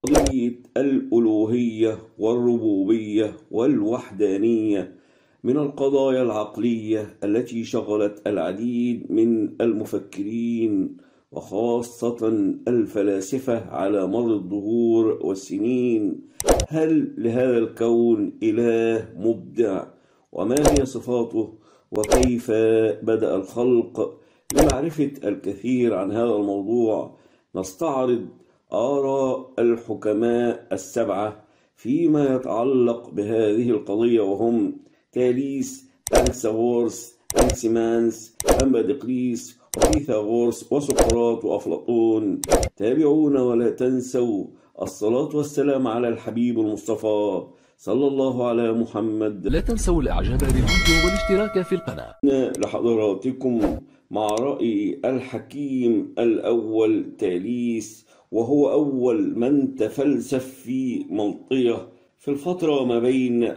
قضية الألوهية والربوبية والوحدانية من القضايا العقلية التي شغلت العديد من المفكرين وخاصة الفلاسفة على مر الدهور والسنين. هل لهذا الكون إله مبدع؟ وما هي صفاته؟ وكيف بدأ الخلق؟ لمعرفة الكثير عن هذا الموضوع نستعرض آراء الحكماء السبعة فيما يتعلق بهذه القضية، وهم تاليس، أنكساغورس، أنكسيمانس، أمبادقليس، وفيثاغورس، وسقراط، وأفلاطون. تابعونا ولا تنسوا الصلاة والسلام على الحبيب المصطفى صلى الله على محمد. لا تنسوا الإعجاب بالفيديو والاشتراك في القناة. لحضراتكم مع رأي الحكيم الأول تاليس، وهو أول من تفلسف في منطقة في الفترة ما بين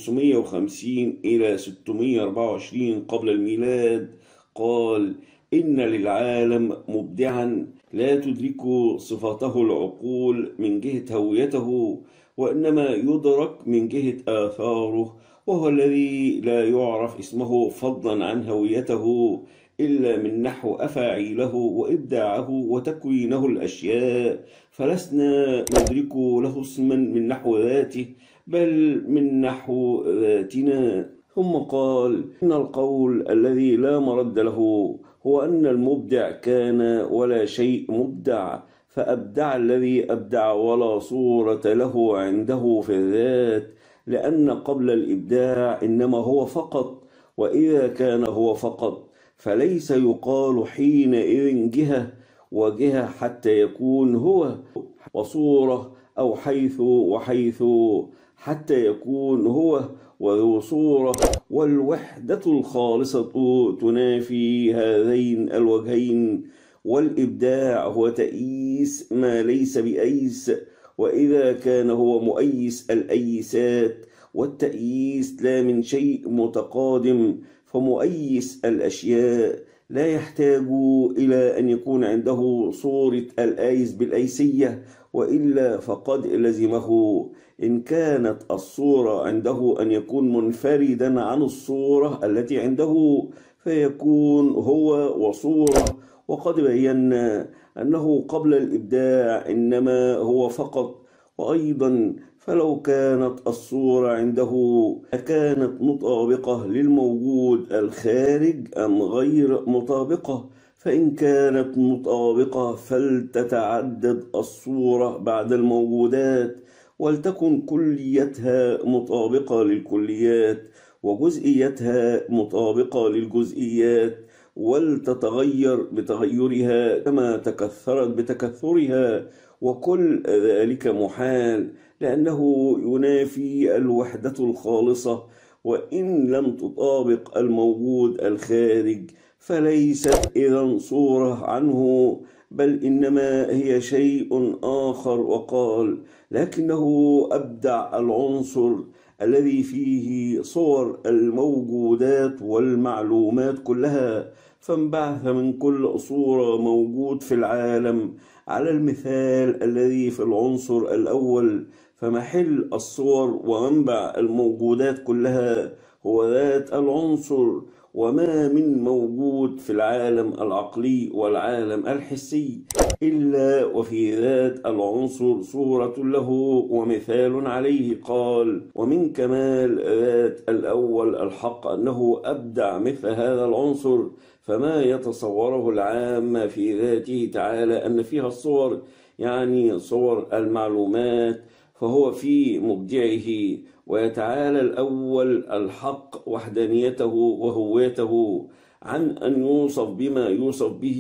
550 إلى 624 قبل الميلاد. قال: إن للعالم مبدعا لا تدرك صفاته العقول من جهة هويته، وإنما يدرك من جهة آثاره، وهو الذي لا يعرف اسمه فضلا عن هويته إلا من نحو أفاعيله وإبداعه وتكوينه الأشياء، فلسنا ندرك له اسما من نحو ذاته بل من نحو ذاتنا. ثم قال: إن القول الذي لا مرد له هو أن المبدع كان ولا شيء مبدع، فأبدع الذي أبدع ولا صورة له عنده في الذات، لأن قبل الإبداع إنما هو فقط، وإذا كان هو فقط فليس يقال حينئذ جهة وجهة حتى يكون هو، وصورة أو حيث وحيث حتى يكون هو، وذو صورة. والوحدة الخالصة تنافي هذين الوجهين، والإبداع هو تأييس ما ليس بأيس، وإذا كان هو مؤيس الأيسات، والتأييس لا من شيء متقادم، فمؤيس الأشياء لا يحتاج إلى أن يكون عنده صورة الآيس بالأيسية، وإلا فقد لزمه إن كانت الصورة عنده أن يكون منفردا عن الصورة التي عنده، فيكون هو وصورة. وقد بينا أنه قبل الإبداع إنما هو فقط، وأيضا فلو كانت الصورة عنده أكانت مطابقة للموجود الخارج أم غير مطابقة؟ فإن كانت مطابقة فلتتعدد الصورة بعد الموجودات، ولتكن كليتها مطابقة للكليات، وجزئيتها مطابقة للجزئيات، ولتتغير بتغيرها كما تكثرت بتكثرها، وكل ذلك محال لأنه ينافي الوحدة الخالصة. وإن لم تطابق الموجود الخارج فليست إذن صورة عنه، بل إنما هي شيء آخر. وقال: لكنه أبدع العنصر الذي فيه صور الموجودات والمعلومات كلها، فانبعث من كل صورة موجود في العالم على المثال الذي في العنصر الأول، فمحل الصور ومنبع الموجودات كلها هو ذات العنصر. وما من موجود في العالم العقلي والعالم الحسي إلا وفي ذات العنصر صورة له ومثال عليه. قال: ومن كمال ذات الأول الحق أنه أبدع مثل هذا العنصر، فما يتصوره العامة في ذاته تعالى أن فيها الصور، يعني صور المعلومات، فهو في مبدعه. ويتعالى الأول الحق وحدانيته وهويته عن أن يوصف بما يوصف به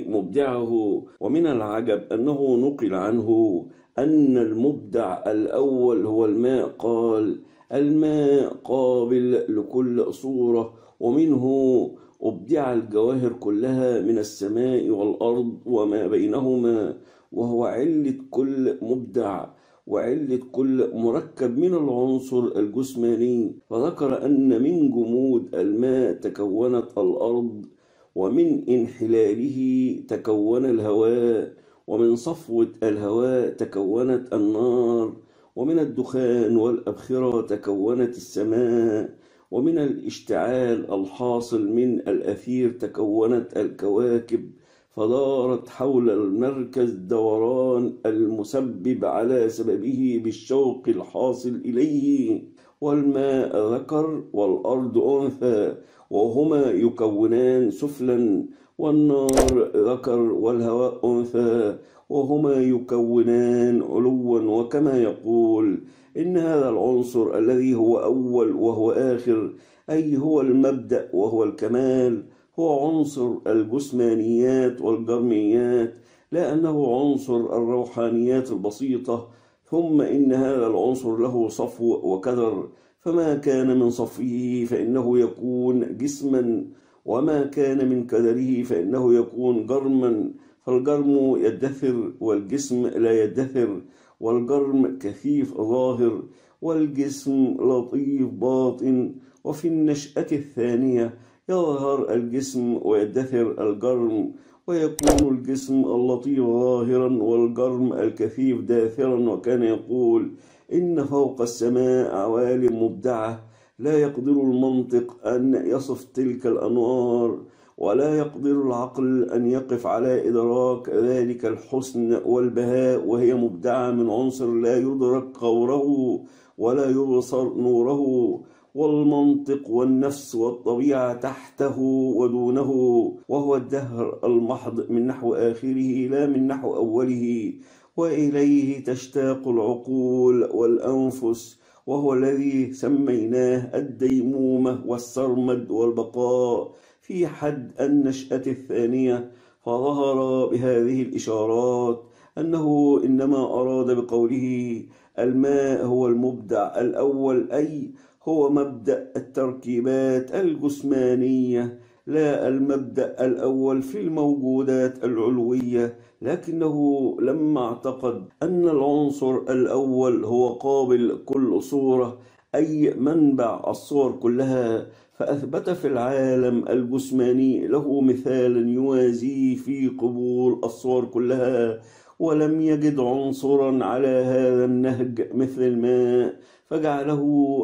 مبدعه. ومن العجب أنه نقل عنه أن المبدع الأول هو الماء. قال: الماء قابل لكل صورة، ومنه أبدع الجواهر كلها من السماء والأرض وما بينهما، وهو علة كل مبدع وعلة كل مركب من العنصر الجسماني. فذكر أن من جمود الماء تكونت الأرض، ومن انحلاله تكون الهواء، ومن صفوة الهواء تكونت النار، ومن الدخان والأبخرة تكونت السماء، ومن الاشتعال الحاصل من الأثير تكونت الكواكب، فدارت حول المركز دوران المسبب على سببه بالشوق الحاصل إليه. والماء ذكر والأرض أنثى، وهما يكونان سفلا، والنار ذكر والهواء أنثى، وهما يكونان علوا. وكما يقول إن هذا العنصر الذي هو أول وهو آخر، أي هو المبدأ وهو الكمال، هو عنصر الجسمانيات والجرميات، لا أنه عنصر الروحانيات البسيطة. ثم إن هذا العنصر له صفو وكدر، فما كان من صفوه فإنه يكون جسما، وما كان من كدره فإنه يكون جرما. فالجرم يدثر والجسم لا يدثر، والجرم كثيف ظاهر والجسم لطيف باطن. وفي النشأة الثانية يظهر الجسم ويدثر الجرم، ويكون الجسم اللطيف ظاهرا والجرم الكثيف داثرا. وكان يقول إن فوق السماء عوالم مبدعة لا يقدر المنطق أن يصف تلك الأنوار، ولا يقدر العقل أن يقف على إدراك ذلك الحسن والبهاء، وهي مبدعة من عنصر لا يدرك غوره ولا يبصر نوره. والمنطق والنفس والطبيعة تحته ودونه، وهو الدهر المحض من نحو آخره لا من نحو أوله، وإليه تشتاق العقول والأنفس، وهو الذي سميناه الديمومة والسرمد والبقاء في حد النشأة الثانية. فظهر بهذه الإشارات أنه إنما أراد بقوله الماء هو المبدع الأول، أي هو مبدأ التركيبات الجسمانية، لا المبدأ الأول في الموجودات العلوية. لكنه لما اعتقد أن العنصر الأول هو قابل كل صورة، أي منبع الصور كلها، فأثبت في العالم الجسماني له مثالا يوازيه في قبول الصور كلها، ولم يجد عنصرا على هذا النهج مثل الماء، فجعله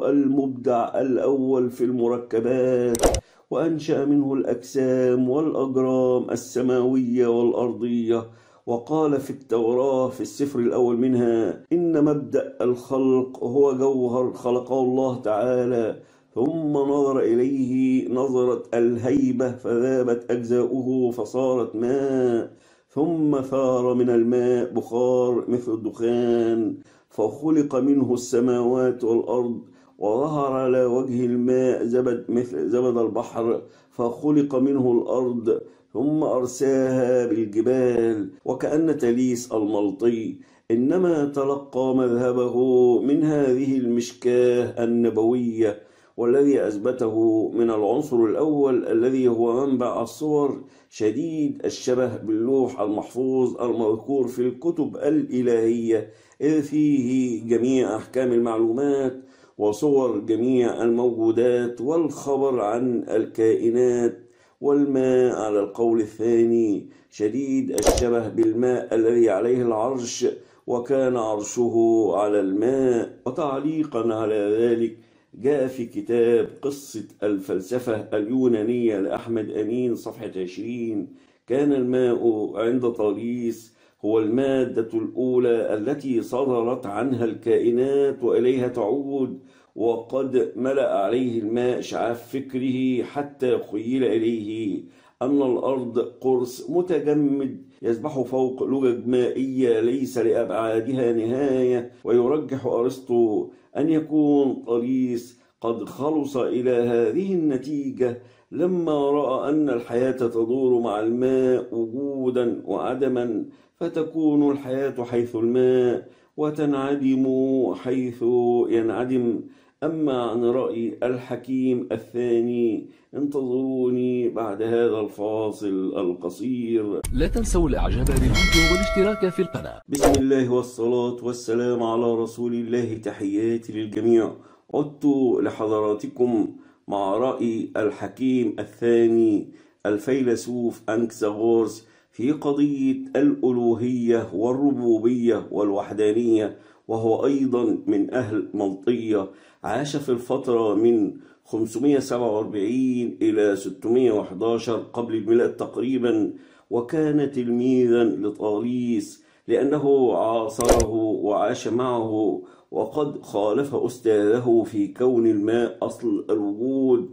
المبدع الأول في المركبات، وأنشأ منه الأجسام والأجرام السماوية والأرضية. وقال في التوراة في السفر الأول منها إن مبدأ الخلق هو جوهر خلقه الله تعالى، ثم نظر إليه نظرة الهيبة فذابت أجزاؤه فصارت ماء، ثم ثار من الماء بخار مثل الدخان، فخلق منه السماوات والأرض. وظهر على وجه الماء زبد مثل زبد البحر، فخلق منه الأرض، ثم أرساها بالجبال. وكأن تليس الملطي إنما تلقى مذهبه من هذه المشكاة النبوية، والذي أثبته من العنصر الأول الذي هو منبع الصور شديد الشبه باللوح المحفوظ المذكور في الكتب الإلهية، إذ فيه جميع أحكام المعلومات وصور جميع الموجودات والخبر عن الكائنات. والماء على القول الثاني شديد الشبه بالماء الذي عليه العرش، وكان عرشه على الماء. وتعليقا على ذلك جاء في كتاب قصة الفلسفة اليونانية لأحمد أمين صفحة 20: كان الماء عند طاليس هو المادة الأولى التي صدرت عنها الكائنات وإليها تعود، وقد ملأ عليه الماء شعاف فكره حتى خيل إليه أن الأرض قرص متجمد يسبح فوق لجج مائية ليس لأبعادها نهاية. ويرجح أرسطو أن يكون طاليس قد خلص إلى هذه النتيجة لما رأى أن الحياة تدور مع الماء وجودا وعدما، فتكون الحياة حيث الماء وتنعدم حيث ينعدم. أما عن رأي الحكيم الثاني انتظروني بعد هذا الفاصل القصير. لا تنسوا الإعجاب بالفيديو والاشتراك في القناة. بسم الله والصلاة والسلام على رسول الله، تحياتي للجميع. عدت لحضراتكم مع رأي الحكيم الثاني الفيلسوف أنكساغورس في قضية الألوهية والربوبية والوحدانية، وهو أيضا من أهل ملطية. عاش في الفترة من 547 إلى 611 قبل الميلاد تقريبا، وكان تلميذا لطاليس لأنه عاصره وعاش معه، وقد خالف أستاذه في كون الماء أصل الوجود،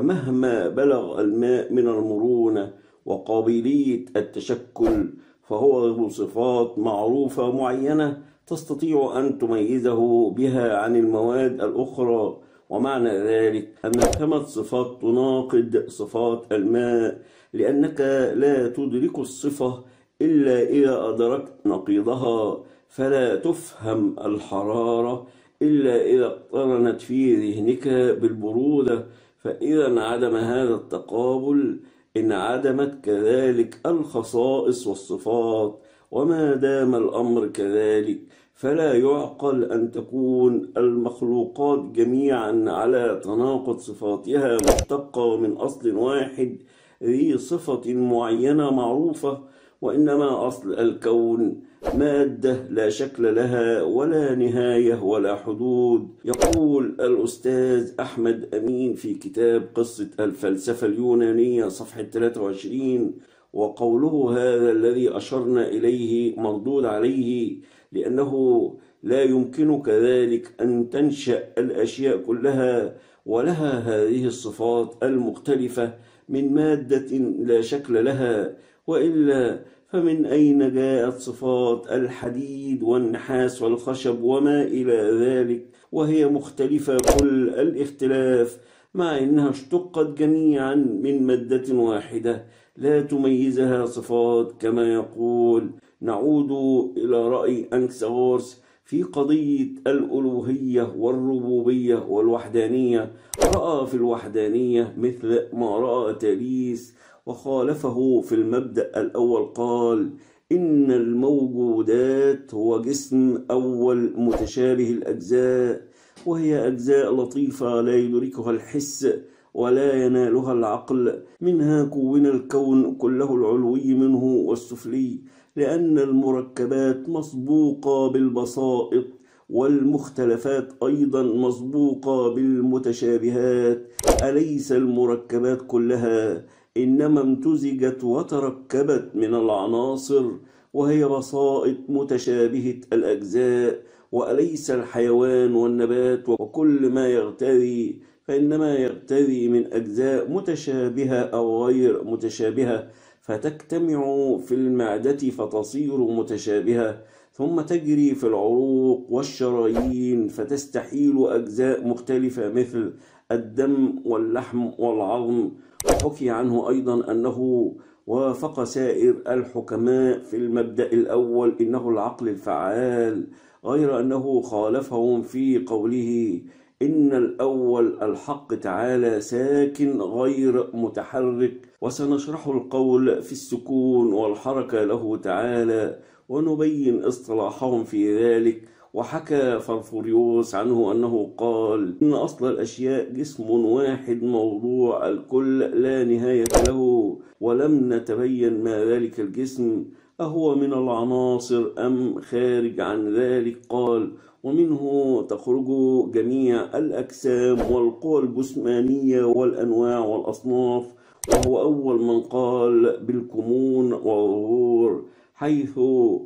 فمهما بلغ الماء من المرونة وقابلية التشكل فهو ذو صفات معروفة معينة تستطيع أن تميزه بها عن المواد الأخرى. ومعنى ذلك أن 5 صفات تناقض صفات الماء، لأنك لا تدرك الصفة إلا إذا أدركت نقيضها، فلا تفهم الحرارة إلا إذا اقترنت في ذهنك بالبرودة، فإذا انعدم هذا التقابل انعدمت كذلك الخصائص والصفات. وما دام الأمر كذلك فلا يعقل أن تكون المخلوقات جميعا على تناقض صفاتها مشتقة من أصل واحد ذي صفة معينة معروفة، وإنما أصل الكون مادة لا شكل لها ولا نهاية ولا حدود. يقول الأستاذ أحمد أمين في كتاب قصة الفلسفة اليونانية صفحة 23: وقوله هذا الذي أشرنا إليه مردود عليه، لأنه لا يمكن كذلك أن تنشأ الأشياء كلها ولها هذه الصفات المختلفة من مادة لا شكل لها، وإلا فمن أين جاءت صفات الحديد والنحاس والخشب وما إلى ذلك وهي مختلفة كل الاختلاف، مع أنها اشتقت جميعا من مادة واحدة لا تميزها صفات كما يقول. نعود إلى رأي أنكساغورس في قضية الألوهية والربوبية والوحدانية. رأى في الوحدانية مثل ما رأى تاليس، وخالفه في المبدأ الأول. قال إن الموجودات هو جسم أول متشابه الأجزاء، وهي أجزاء لطيفة لا يدركها الحس ولا ينالها العقل، منها كون الكون كله العلوي منه والسفلي، لأن المركبات مسبوقة بالبسائط، والمختلفات أيضا مسبوقة بالمتشابهات. أليس المركبات كلها إنما امتزجت وتركبت من العناصر، وهي بسائط متشابهة الأجزاء؟ وأليس الحيوان والنبات وكل ما يغتذي فإنما يغتذي من أجزاء متشابهة أو غير متشابهة، فتجتمع في المعدة فتصير متشابهة، ثم تجري في العروق والشرايين فتستحيل أجزاء مختلفة مثل الدم واللحم والعظم. وحكي عنه أيضا أنه وافق سائر الحكماء في المبدأ الأول إنه العقل الفعال، غير أنه خالفهم في قوله إن الأول الحق تعالى ساكن غير متحرك. وسنشرح القول في السكون والحركة له تعالى ونبين اصطلاحهم في ذلك. وحكى فرفوريوس عنه أنه قال إن أصل الأشياء جسم واحد موضوع الكل لا نهاية له، ولم نتبين ما ذلك الجسم أهو من العناصر أم خارج عن ذلك. قال ومنه تخرج جميع الأجسام والقوى الجسمانية والأنواع والأصناف، وهو أول من قال بالكمون والظهور، حيث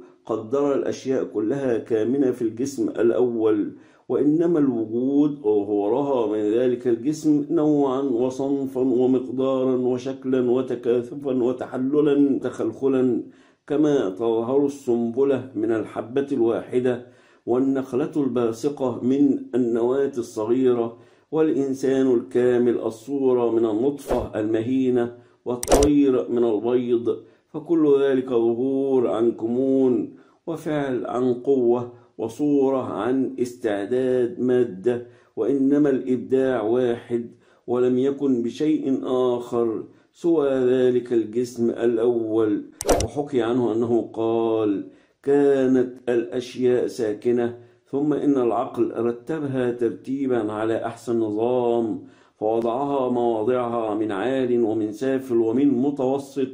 قدر الأشياء كلها كامنة في الجسم الأول، وإنما الوجود ظهورها من ذلك الجسم نوعا وصنفا ومقدارا وشكلا وتكاثفا وتحللا تخلخلا، كما تظهر السنبلة من الحبة الواحدة، والنخلة الباسقة من النواة الصغيرة، والإنسان الكامل الصورة من النطفة المهينة، والطير من البيض. فكل ذلك ظهور عن كمون، وفعل عن قوة، وصورة عن استعداد مادة، وإنما الإبداع واحد ولم يكن بشيء آخر سوى ذلك الجسم الأول. وحكي عنه أنه قال كانت الأشياء ساكنة، ثم إن العقل رتبها ترتيبا على أحسن نظام، فوضعها مواضعها من عال ومن سافل ومن متوسط،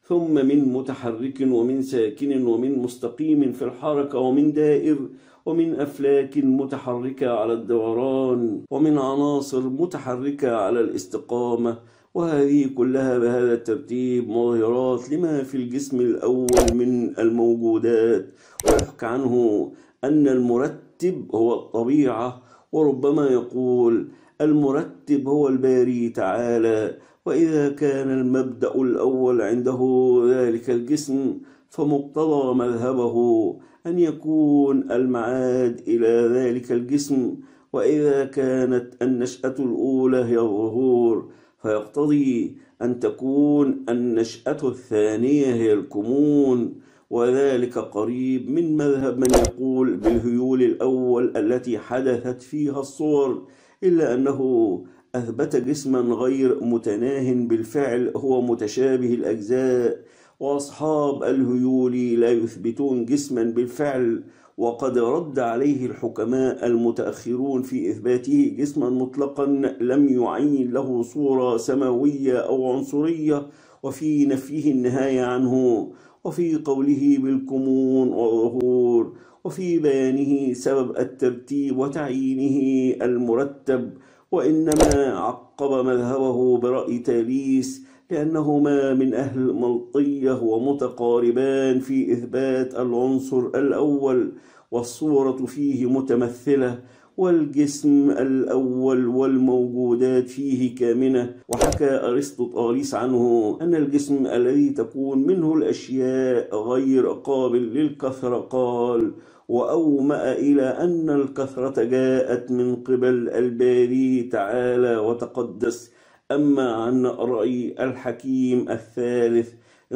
ثم من متحرك ومن ساكن ومن مستقيم في الحركة ومن دائر ومن أفلاك متحركة على الدوران ومن عناصر متحركة على الاستقامة. وهذه كلها بهذا الترتيب مظهرات لما في الجسم الأول من الموجودات. ويحكى عنه أن المرتب هو الطبيعة، وربما يقول المرتب هو الباري تعالى. وإذا كان المبدأ الأول عنده ذلك الجسم فمقتضى مذهبه أن يكون المعاد إلى ذلك الجسم. وإذا كانت النشأة الأولى هي الظهور فيقتضي أن تكون النشأة الثانية هي الكمون. وذلك قريب من مذهب من يقول بالهيول الأول التي حدثت فيها الصور، إلا أنه أثبت جسما غير متناه بالفعل هو متشابه الأجزاء. وأصحاب الهيول لا يثبتون جسما بالفعل، وقد رد عليه الحكماء المتأخرون في إثباته جسما مطلقا لم يعين له صورة سماوية أو عنصرية، وفي نفيه النهاية عنه، وفي قوله بالكمون والظهور، وفي بيانه سبب الترتيب وتعيينه المرتب. وإنما عقب مذهبه برأي تاليس لأنهما من أهل ملطية ومتقاربان في إثبات العنصر الأول، والصورة فيه متمثلة، والجسم الأول والموجودات فيه كامنة. وحكى أرسطوطاليس عنه أن الجسم الذي تكون منه الأشياء غير قابل للكثرة قال، وأومأ إلى أن الكثرة جاءت من قبل الباري تعالى وتقدس. أما عن رأي الحكيم الثالث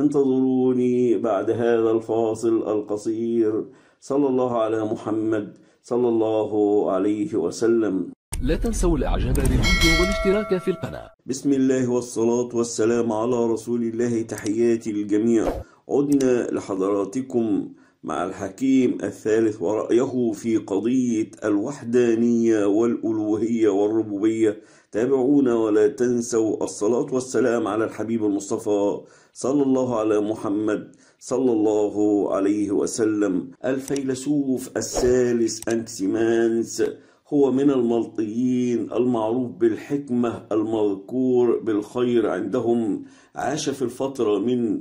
انتظروني بعد هذا الفاصل القصير. صلى الله على محمد صلى الله عليه وسلم. لا تنسوا الإعجاب بالفيديو والاشتراك في القناة. بسم الله والصلاة والسلام على رسول الله. تحياتي للجميع. عدنا لحضراتكم مع الحكيم الثالث ورأيه في قضية الوحدانية والألوهية والربوبية. تابعونا ولا تنسوا الصلاة والسلام على الحبيب المصطفى صلى الله على محمد صلى الله عليه وسلم. الفيلسوف الثالث أنكسيمانس هو من الملطيين المعروف بالحكمة المذكور بالخير عندهم. عاش في الفترة من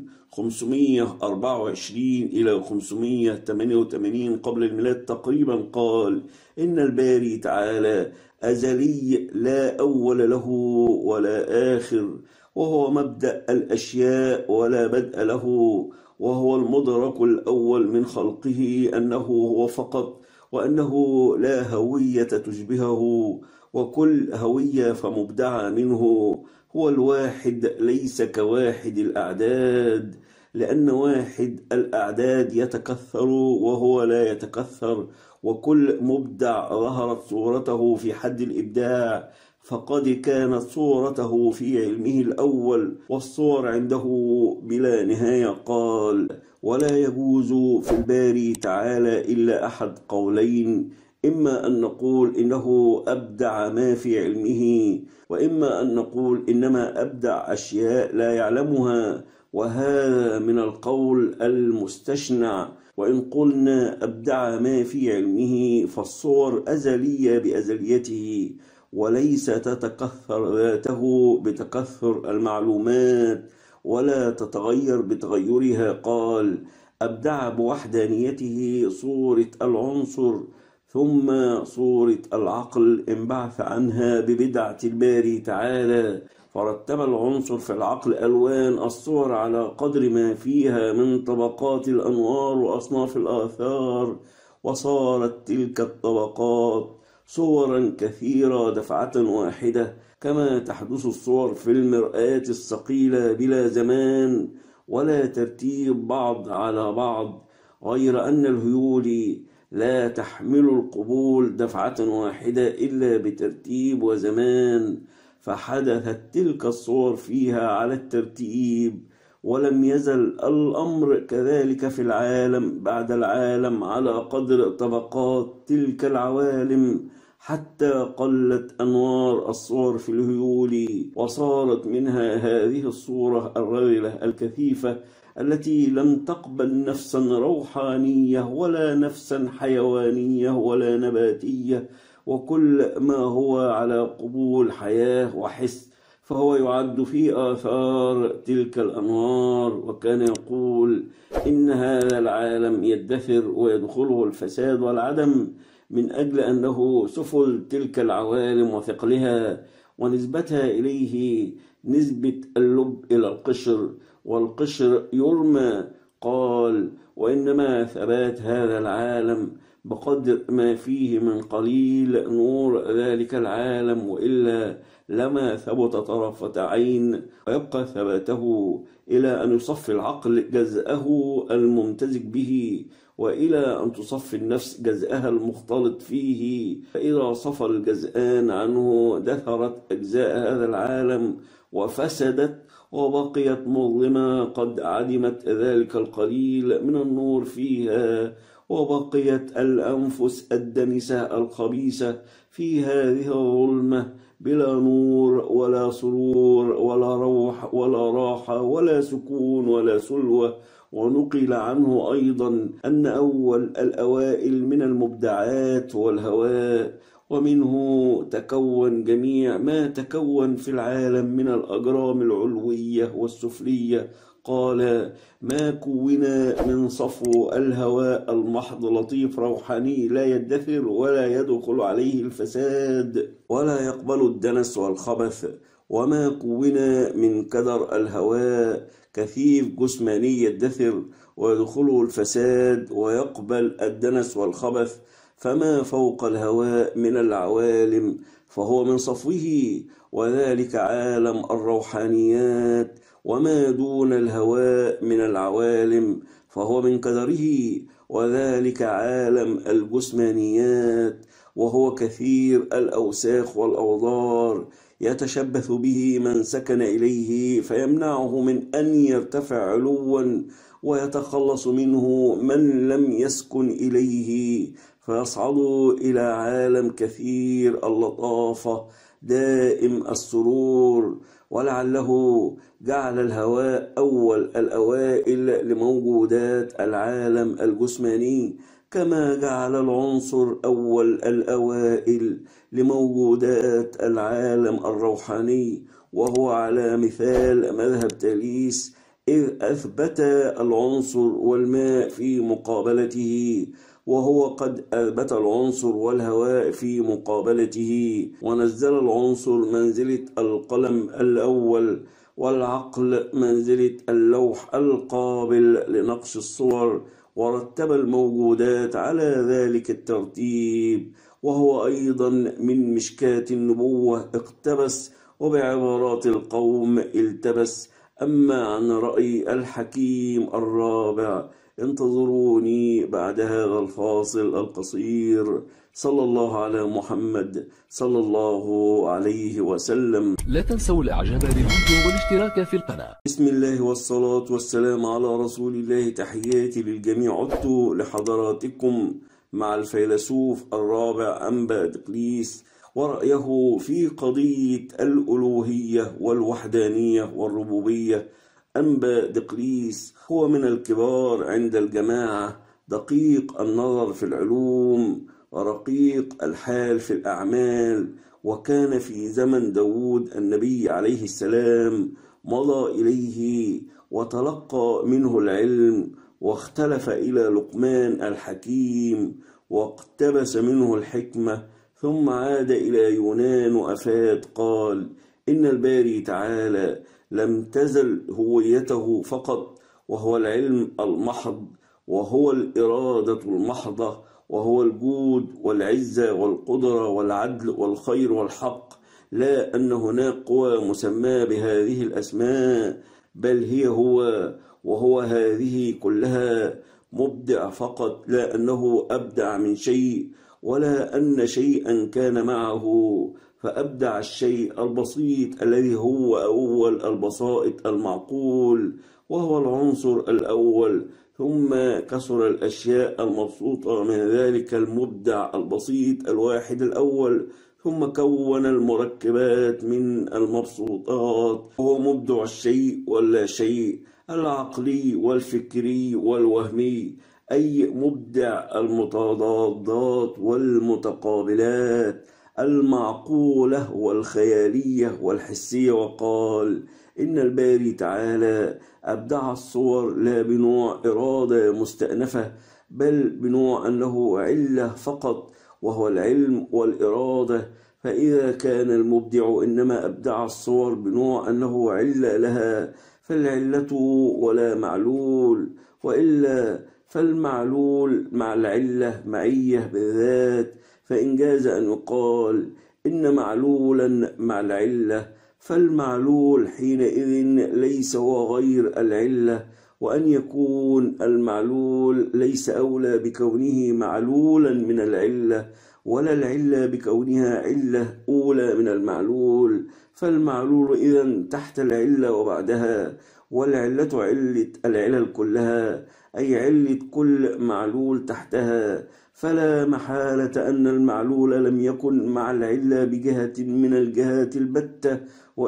524 إلى 588 قبل الميلاد تقريبا. قال إن الباري تعالى أزلي لا أول له ولا آخر، وهو مبدأ الأشياء ولا بدء له، وهو المدرك الأول من خلقه أنه هو فقط، وأنه لا هوية تشبهه، وكل هوية فمبدعة منه. هو الواحد ليس كواحد الأعداد، لأن واحد الأعداد يتكثر وهو لا يتكثر، وكل مبدع ظهرت صورته في حد الإبداع، فقد كانت صورته في علمه الأول، والصور عنده بلا نهاية. قال ولا يجوز في الباري تعالى إلا أحد قولين، إما أن نقول إنه أبدع ما في علمه، وإما أن نقول إنما أبدع أشياء لا يعلمها، وهذا من القول المستشنع. وإن قلنا أبدع ما في علمه فالصور أزلية بأزليته، وليس تتكثر ذاته بتكثر المعلومات، ولا تتغير بتغيرها. قال أبدع بوحدانيته صورة العنصر ثم صورة العقل انبعث عنها ببدعة الباري تعالى، فرتب العنصر في العقل ألوان الصور على قدر ما فيها من طبقات الأنوار وأصناف الآثار، وصارت تلك الطبقات صورا كثيرة دفعة واحدة، كما تحدث الصور في المرآة الثقيلة بلا زمان ولا ترتيب بعض على بعض، غير أن الهيول لا تحمل القبول دفعة واحدة إلا بترتيب وزمان، فحدثت تلك الصور فيها على الترتيب. ولم يزل الأمر كذلك في العالم بعد العالم على قدر طبقات تلك العوالم، حتى قلت أنوار الصور في الهيول، وصارت منها هذه الصورة الرذلة الكثيفة التي لم تقبل نفسا روحانية ولا نفسا حيوانية ولا نباتية، وكل ما هو على قبول حياة وحس فهو يعد في آثار تلك الأنوار. وكان يقول إن هذا العالم يدثر ويدخله الفساد والعدم من أجل أنه سفل تلك العوالم وثقلها ونسبتها إليه نسبة اللب إلى القشر، والقشر يرمى. قال: وإنما ثبات هذا العالم بقدر ما فيه من قليل نور ذلك العالم، وإلا لما ثبت طرفة عين، ويبقى ثباته إلى أن يصفي العقل جزءه الممتزج به، وإلى أن تصفي النفس جزءها المختلط فيه. فإذا صفى الجزءان عنه دثرت أجزاء هذا العالم وفسدت، وبقيت مظلمة قد عدمت ذلك القليل من النور فيها، وبقيت الأنفس الدنسة الخبيثة في هذه الظلمة بلا نور ولا سرور ولا روح ولا راحة ولا سكون ولا سلوة. ونقل عنه أيضا أن أول الأوائل من المبدعات والهواء، ومنه تكون جميع ما تكون في العالم من الأجرام العلوية والسفلية. قال: ما كون من صفو الهواء المحض لطيف روحاني لا يدثر ولا يدخل عليه الفساد ولا يقبل الدنس والخبث، وما كون من كدر الهواء كثيف جسماني يدثر ويدخله الفساد ويقبل الدنس والخبث، فما فوق الهواء من العوالم فهو من صفوه، وذلك عالم الروحانيات، وما دون الهواء من العوالم فهو من كدره، وذلك عالم الجسمانيات، وهو كثير الأوساخ والأوضار، يتشبث به من سكن إليه فيمنعه من أن يرتفع علوا، ويتخلص منه من لم يسكن إليه فيصعد إلى عالم كثير اللطافة دائم السرور. ولعله جعل الهواء أول الأوائل لموجودات العالم الجسماني، كما جعل العنصر أول الأوائل لموجودات العالم الروحاني، وهو على مثال مذهب تاليس، إذ أثبت العنصر والماء في مقابلته، وهو قد أثبت العنصر والهواء في مقابلته، ونزل العنصر منزلة القلم الأول، والعقل منزلة اللوح القابل لنقش الصور، ورتب الموجودات على ذلك الترتيب، وهو أيضا من مشكاة النبوة اقتبس، وبعبارات القوم التبس. أما عن رأي الحكيم الرابع انتظروني بعد هذا الفاصل القصير. صلى الله على محمد صلى الله عليه وسلم. لا تنسوا الإعجاب بالفيديو والاشتراك في القناة. بسم الله والصلاة والسلام على رسول الله. تحياتي للجميع. عدت لحضراتكم مع الفيلسوف الرابع أنبا دقليس ورأيه في قضية الألوهية والوحدانية والربوبية. أنبا دقليس هو من الكبار عند الجماعة، دقيق النظر في العلوم ورقيق الحال في الأعمال، وكان في زمن داود النبي عليه السلام، مضى إليه وتلقى منه العلم، واختلف إلى لقمان الحكيم واقتبس منه الحكمة، ثم عاد إلى يونان وأفاد. قال: إن الباري تعالى لم تزل هويته فقط، وهو العلم المحض، وهو الإرادة المحضة، وهو الجود والعزة والقدرة والعدل والخير والحق، لا أن هناك قوى مسمى بهذه الأسماء، بل هي هو، وهو هذه كلها مبدع فقط، لا أنه أبدع من شيء، ولا أن شيئا كان معه فأبدع الشيء البسيط الذي هو أول البسائط المعقول، وهو العنصر الأول، ثم كسر الأشياء المبسوطة من ذلك المبدع البسيط الواحد الأول، ثم كون المركبات من المبسوطات، وهو مبدع الشيء واللا شيء، العقلي والفكري والوهمي، أي مبدع المتضادات والمتقابلات، المعقولة والخيالية والحسية. وقال إن الباري تعالى أبدع الصور لا بنوع إرادة مستأنفة، بل بنوع أنه علة فقط، وهو العلم والإرادة. فإذا كان المبدع إنما أبدع الصور بنوع أنه علة لها، فالعلة ولا معلول، وإلا فالمعلول مع العلة معية بالذات. فإن جاز أن يقال إن معلولا مع العلة، فالمعلول حينئذ ليس هو غير العلة، وأن يكون المعلول ليس أولى بكونه معلولا من العلة، ولا العلة بكونها علة أولى من المعلول. فالمعلول إذن تحت العلة وبعدها، والعلة علة العلل كلها، أي علة كل معلول تحتها. فلا محالة أن المعلول لم يكن مع العلة بجهة من الجهات البتة،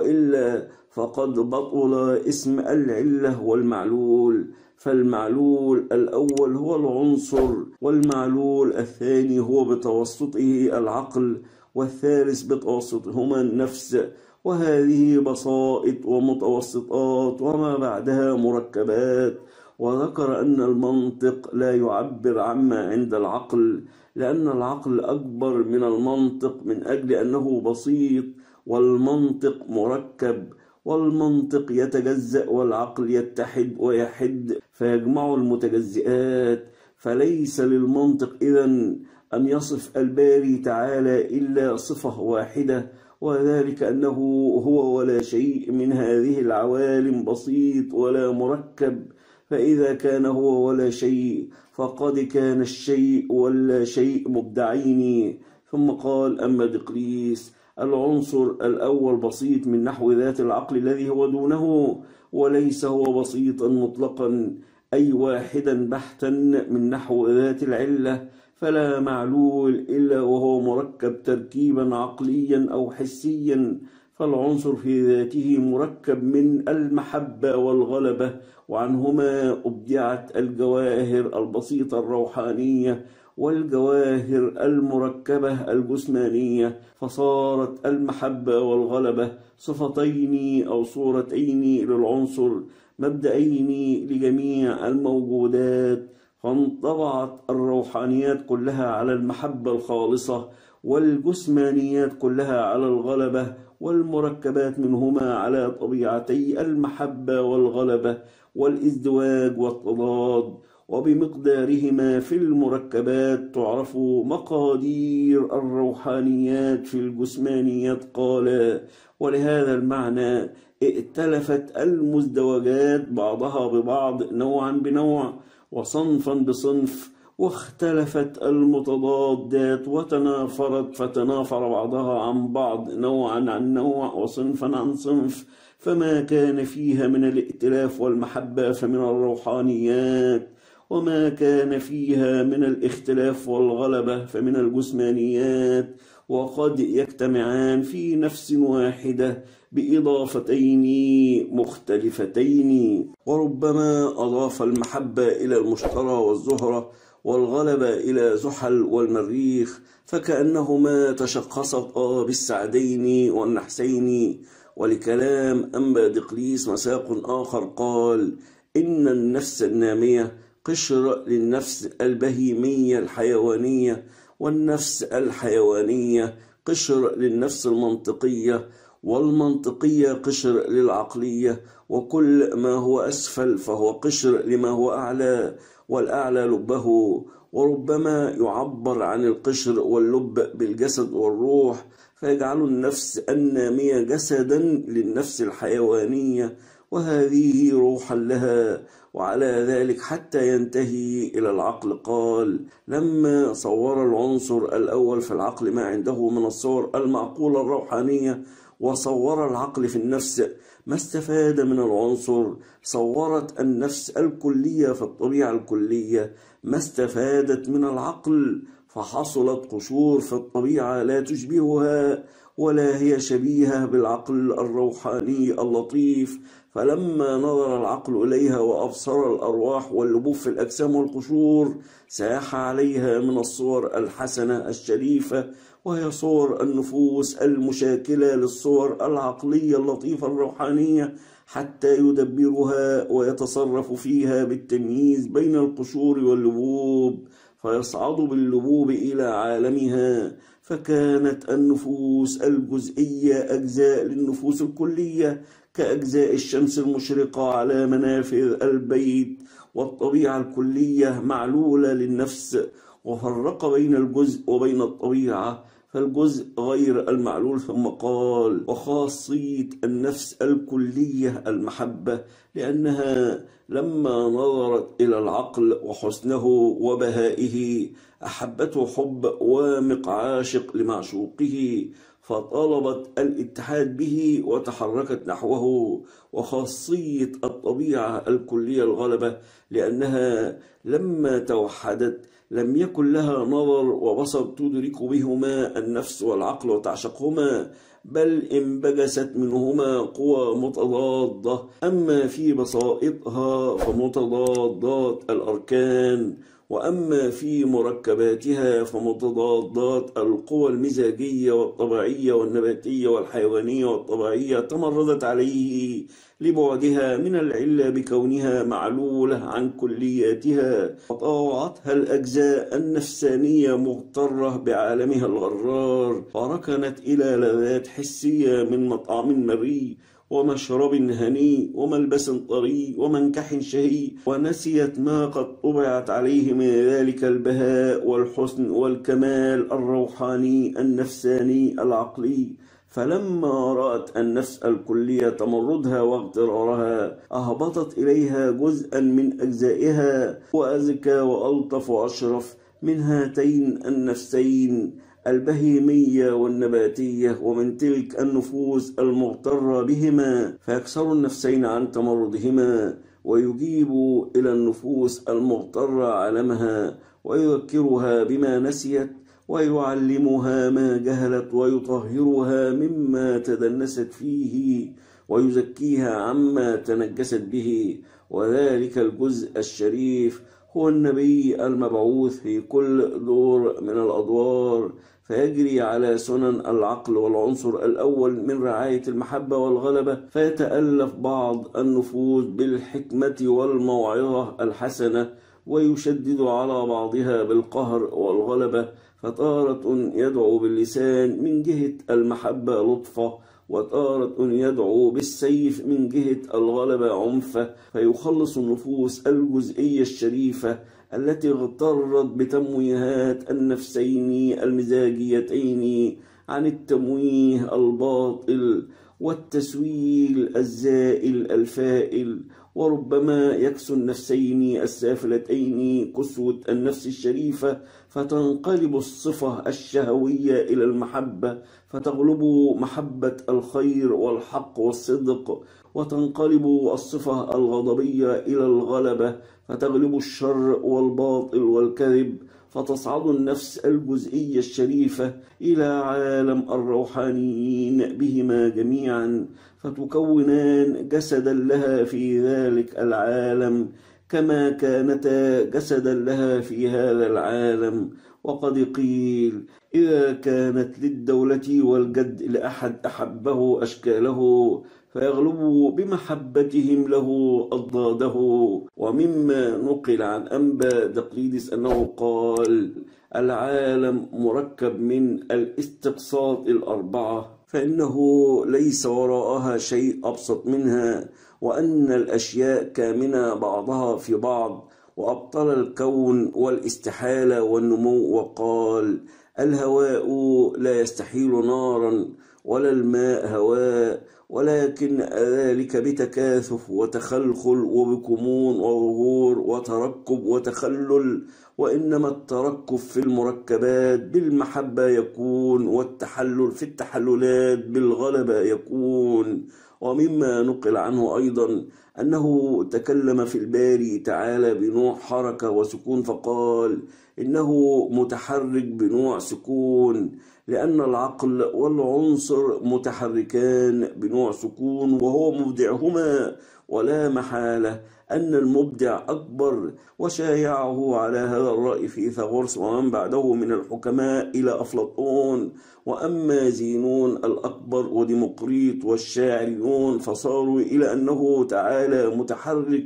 وإلا فقد بطل اسم العلة والمعلول. فالمعلول الأول هو العنصر، والمعلول الثاني هو بتوسطه العقل، والثالث بتوسطهما النفس. وهذه بسائط ومتوسطات وما بعدها مركبات. وذكر أن المنطق لا يعبر عما عند العقل، لأن العقل أكبر من المنطق من أجل أنه بسيط، والمنطق مركب، والمنطق يتجزأ والعقل يتحد ويحد فيجمع المتجزئات. فليس للمنطق إذن أن يصف الباري تعالى إلا صفة واحدة، وذلك أنه هو ولا شيء من هذه العوالم بسيط ولا مركب. فإذا كان هو ولا شيء فقد كان الشيء ولا شيء مبدعين. ثم قال أما دقليس العنصر الأول بسيط من نحو ذات العقل الذي هو دونه، وليس هو بسيطا مطلقا، أي واحدا بحتا من نحو ذات العلة، فلا معلول إلا وهو مركب تركيبا عقليا أو حسيا. فالعنصر في ذاته مركب من المحبة والغلبة، وعنهما أبدعت الجواهر البسيطة الروحانية والجواهر المركبة الجسمانية، فصارت المحبة والغلبة صفتين أو صورتين للعنصر، مبدئين لجميع الموجودات. فانطبعت الروحانيات كلها على المحبة الخالصة، والجسمانيات كلها على الغلبة، والمركبات منهما على طبيعتي المحبة والغلبة والازدواج والتضاد، وبمقدارهما في المركبات تعرف مقادير الروحانيات في الجسمانيات. قال ولهذا المعنى ائتلفت المزدوجات بعضها ببعض نوعا بنوع وصنفا بصنف، واختلفت المتضادات وتنافرت فتنافر بعضها عن بعض نوعا عن نوع وصنفا عن صنف. فما كان فيها من الائتلاف والمحبة فمن الروحانيات، وما كان فيها من الاختلاف والغلبة فمن الجسمانيات، وقد يجتمعان في نفس واحدة بإضافتين مختلفتين. وربما أضاف المحبة إلى المشترى والزهرة، والغلبة إلى زحل والمريخ، فكأنهما تشخصتا بالسعدين والنحسين. ولكلام أنبا دقليس مساق آخر قال إن النفس النامية قشر للنفس البهيمية الحيوانية، والنفس الحيوانية قشر للنفس المنطقية، والمنطقية قشر للعقلية، وكل ما هو أسفل فهو قشر لما هو أعلى، والأعلى لبه. وربما يعبر عن القشر واللب بالجسد والروح، فيجعل النفس النامية جسدا للنفس الحيوانية، وهذه روحا لها، وعلى ذلك حتى ينتهي إلى العقل. قال لما صور العنصر الأول في العقل ما عنده من الصور المعقولة الروحانية، وصور العقل في النفس ما استفاد من العنصر، صورت النفس الكلية في الطبيعة الكلية ما استفادت من العقل، فحصلت قشور في الطبيعة لا تشبهها ولا هي شبيهة بالعقل الروحاني اللطيف. فلما نظر العقل إليها وأبصر الأرواح واللبوب في الأجسام والقشور، ساح عليها من الصور الحسنة الشريفة، وهي صور النفوس المشاكلة للصور العقلية اللطيفة الروحانية، حتى يدبرها ويتصرف فيها بالتمييز بين القشور واللبوب، فيصعد باللبوب إلى عالمها. فكانت النفوس الجزئية أجزاء للنفوس الكلية، كأجزاء الشمس المشرقة على منافذ البيت، والطبيعة الكلية معلولة للنفس، وفرق بين الجزء وبين الطبيعة، فالجزء غير المعلول. ثم قال: وخاصية النفس الكلية المحبة، لأنها لما نظرت إلى العقل وحسنه وبهائه أحبته حب وامق عاشق لمعشوقه، فطلبت الاتحاد به وتحركت نحوه. وخاصية الطبيعة الكلية الغلبة، لأنها لما توحدت لم يكن لها نظر وبصر تدرك بهما النفس والعقل وتعشقهما، بل انبجست منهما قوى متضادة. أما في بسائطها فمتضادات الأركان، وأما في مركباتها فمتضادات القوى المزاجية والطبيعية والنباتية والحيوانية والطبيعية، تمردت عليه لبعدها من العلة بكونها معلولة عن كلياتها، وطاوعتها الأجزاء النفسانية مغترة بعالمها الغرار، فركنت إلى لذات حسية من مطعم مري ومشرب هني وملبس طري ومنكح شهي، ونسيت ما قد طبعت عليه من ذلك البهاء والحسن والكمال الروحاني النفساني العقلي. فلما رأت النفس الكلية تمردها واغترارها، أهبطت إليها جزءا من أجزائها وأزكى وألطف وأشرف من هاتين النفسين البهيمية والنباتية، ومن تلك النفوس المغترة بهما، فيكسر النفسين عن تمردهما ويجيب إلى النفوس المغترة عالمها، ويذكرها بما نسيت ويعلمها ما جهلت، ويطهرها مما تدنست فيه ويزكيها عما تنجست به. وذلك الجزء الشريف هو النبي المبعوث في كل دور من الأدوار، فيجري على سنن العقل والعنصر الأول من رعاية المحبة والغلبة، فيتألف بعض النفوس بالحكمة والموعظة الحسنة، ويشدد على بعضها بالقهر والغلبة. فتارة يدعو باللسان من جهة المحبة لطفة، وتارة يدعو بالسيف من جهة الغلبة عنفة، فيخلص النفوس الجزئية الشريفة التي اغترت بتمويهات النفسين المزاجيتين عن التمويه الباطل والتسويل الزائل الفائل. وربما يكسو النفسين السافلتين كسوة النفس الشريفة، فتنقلب الصفة الشهوية إلى المحبة، فتغلب محبة الخير والحق والصدق، وتنقلب الصفة الغضبية إلى الغلبة، فتغلب الشر والباطل والكذب، فتصعد النفس الجزئية الشريفة إلى عالم الروحانيين بهما جميعا، فتكونان جسدا لها في ذلك العالم كما كانتا جسدا لها في هذا العالم. وقد قيل: إذا كانت للدولة والجد لأحد أحبه أشكاله، فيغلب بمحبتهم له أضداده. ومما نقل عن أنبا دقيقس أنه قال: العالم مركب من الاستقساط الأربعة، فإنه ليس وراءها شيء أبسط منها، وأن الأشياء كامنة بعضها في بعض، وأبطل الكون والاستحالة والنمو. وقال: الهواء لا يستحيل نارا، ولا الماء هواء، ولكن ذلك بتكاثف وتخلخل وبكمون وظهور وتركب وتخلل وإنما التركب في المركبات بالمحبة يكون، والتحلل في التحللات بالغلبة يكون. ومما نقل عنه أيضا أنه تكلم في الباري تعالى بنوع حركة وسكون فقال إنه متحرك بنوع سكون، لأن العقل والعنصر متحركان بنوع سكون وهو مبدعهما، ولا محالة أن المبدع أكبر. وشايعه على هذا الرأي فيثاغورس ومن بعده من الحكماء إلى أفلاطون. وأما زينون الأكبر وديمقريط والشاعريون فصاروا إلى أنه تعالى متحرك.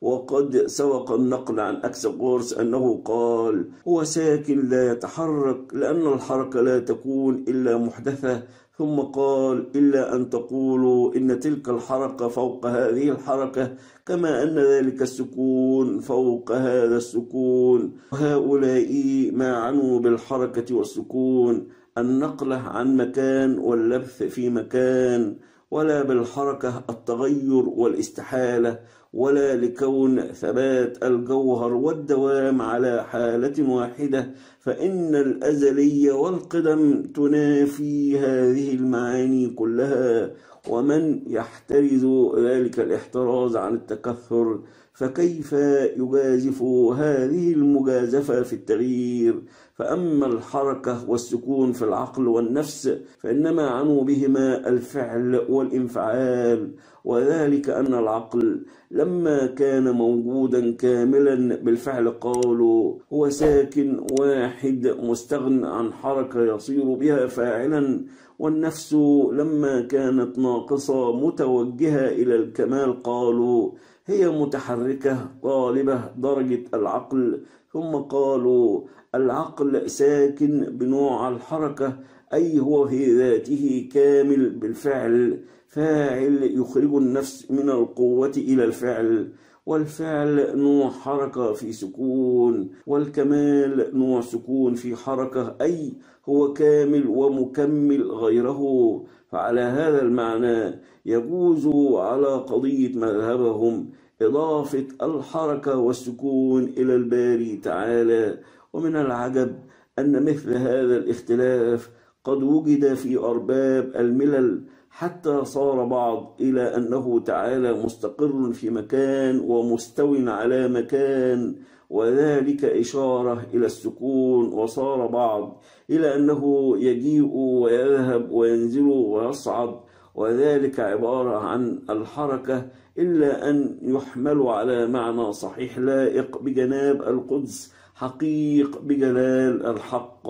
وقد سبق النقل عن أكسغورس أنه قال هو ساكن لا يتحرك، لأن الحركة لا تكون إلا محدثة. ثم قال إلا أن تقولوا إن تلك الحركة فوق هذه الحركة، كما أن ذلك السكون فوق هذا السكون. وهؤلاء ما عنوا بالحركة والسكون النقلة عن مكان واللبث في مكان، ولا بالحركة التغير والاستحالة، ولا لكون ثبات الجوهر والدوام على حالة واحدة، فإن الأزلية والقدم تنافي هذه المعاني كلها. ومن يحترز ذلك الاحتراز عن التكثر فكيف يجازف هذه المجازفة في التغيير؟ فأما الحركة والسكون في العقل والنفس فإنما عنوا بهما الفعل والانفعال، وذلك أن العقل لما كان موجودا كاملا بالفعل قالوا هو ساكن واحد مستغن عن حركة يصير بها فاعلا، والنفس لما كانت ناقصة متوجهة إلى الكمال قالوا هي متحركة طالبة درجة العقل. ثم قالوا العقل ساكن بنوع الحركة، أي هو في ذاته كامل بالفعل، فاعل يخرج النفس من القوة إلى الفعل، والفعل نوع حركة في سكون، والكمال نوع سكون في حركة، أي هو كامل ومكمل غيره. فعلى هذا المعنى يجوز على قضية مذهبهم إضافة الحركة والسكون إلى الباري تعالى. ومن العجب أن مثل هذا الاختلاف قد وجد في أرباب الملل، حتى صار بعض إلى أنه تعالى مستقر في مكان ومستو على مكان، وذلك إشارة إلى السكون، وصار بعض إلى أنه يجيء ويذهب وينزل ويصعد، وذلك عبارة عن الحركة، إلا أن يحملوا على معنى صحيح لائق بجناب القدس حقيق بجلال الحق.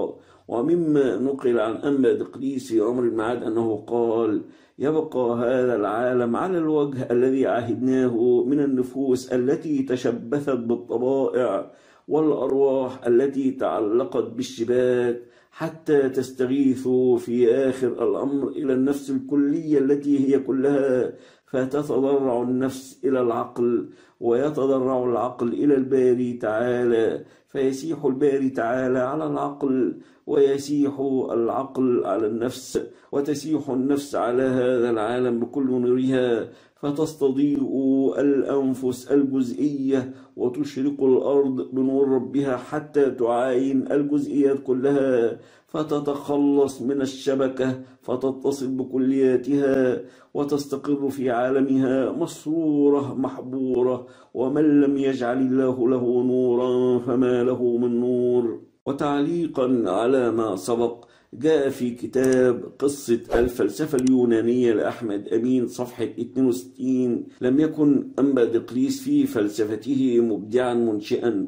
ومما نقل عن أنبا دقليس في أمر المعاد أنه قال يبقى هذا العالم على الوجه الذي عهدناه من النفوس التي تشبثت بالطبائع والأرواح التي تعلقت بالشباك، حتى تستغيثوا في آخر الأمر إلى النفس الكلية التي هي كلها، فتتضرع النفس إلى العقل، ويتضرع العقل إلى الباري تعالى، فيسيح الباري تعالى على العقل، ويسيح العقل على النفس، وتسيح النفس على هذا العالم بكل نورها، فتستضيء الأنفس الجزئية، وتشرق الأرض بنور ربها حتى تعاين الجزئيات كلها، فتتخلص من الشبكة، فتتصل بكلياتها، وتستقر في عالمها مسرورة محبورة. ومن لم يجعل الله له نورا فما له من نور. وتعليقا على ما سبق، جاء في كتاب قصة الفلسفة اليونانية لأحمد أمين صفحة 62: لم يكن أنبا دقليس في فلسفته مبدعا منشئا،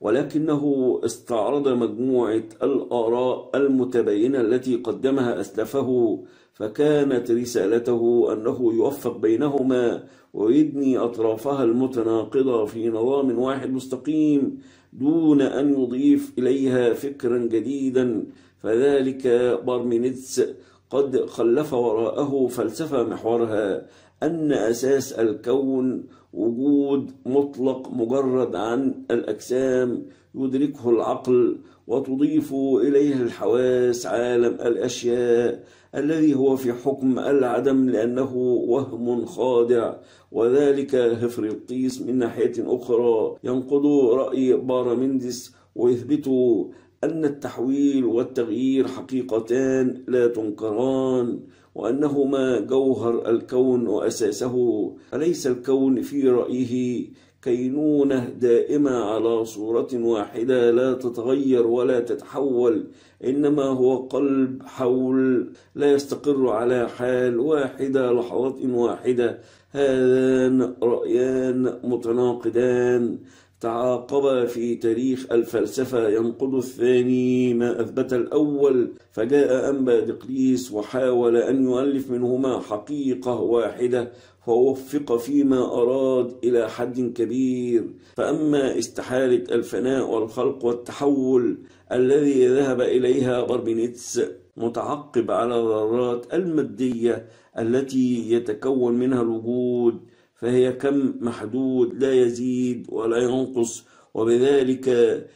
ولكنه استعرض مجموعة الآراء المتباينة التي قدمها أسلافه، فكانت رسالته أنه يوفق بينهما ويبني أطرافها المتناقضة في نظام واحد مستقيم دون أن يضيف إليها فكرا جديدا. فذلك بارمينيدس قد خلف وراءه فلسفة محورها أن أساس الكون وجود مطلق مجرد عن الأجسام يدركه العقل، وتضيف إليه الحواس عالم الأشياء الذي هو في حكم العدم لأنه وهم خادع. وذلك هفريقيس من ناحية أخرى ينقض رأي بارمينيدس ويثبتوا أن التحويل والتغيير حقيقتان لا تنكران، وأنهما جوهر الكون وأساسه، فليس الكون في رأيه كينونة دائمة على صورة واحدة لا تتغير ولا تتحول، إنما هو قلب حول لا يستقر على حال واحدة لحظة واحدة. هذان رأيان متناقضان تعاقبا في تاريخ الفلسفة ينقض الثاني ما أثبت الأول، فجاء أمبادقليس وحاول أن يؤلف منهما حقيقة واحدة فوفق فيما أراد إلى حد كبير. فأما استحالة الفناء والخلق والتحول الذي ذهب إليها باربينيتس متعقب على الذرات المادية التي يتكون منها الوجود، فهي كم محدود لا يزيد ولا ينقص، وبذلك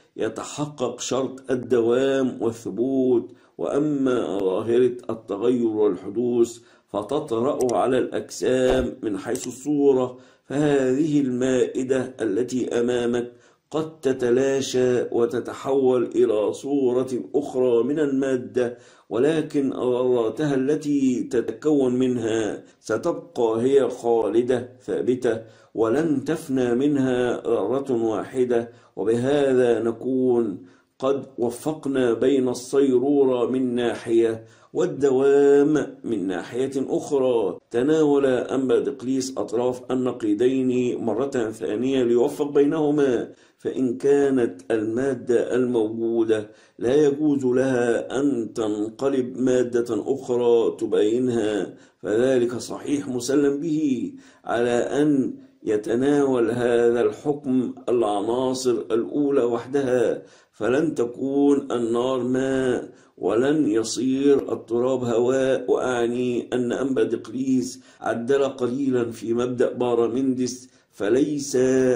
يتحقق شرط الدوام والثبوت. وأما ظاهرة التغير والحدوث فتطرأ على الأجسام من حيث الصورة، فهذه المائدة التي أمامك قد تتلاشى وتتحول إلى صورة أخرى من المادة، ولكن ذراتها التي تتكون منها ستبقى هي خالدة ثابتة ولن تفنى منها ذرة واحدة. وبهذا نكون قد وفقنا بين الصيرورة من ناحية والدوام من ناحية أخرى. تناول أمبادقليس أطراف النقيضين مرة ثانية ليوفق بينهما، فإن كانت المادة الموجودة لا يجوز لها أن تنقلب مادة أخرى تباينها، فذلك صحيح مسلم به، على أن يتناول هذا الحكم العناصر الأولى وحدها، فلن تكون النار ماء ولن يصير التراب هواء. وأعني أن أمبادقليس عدل قليلا في مبدأ باراميندس، فليس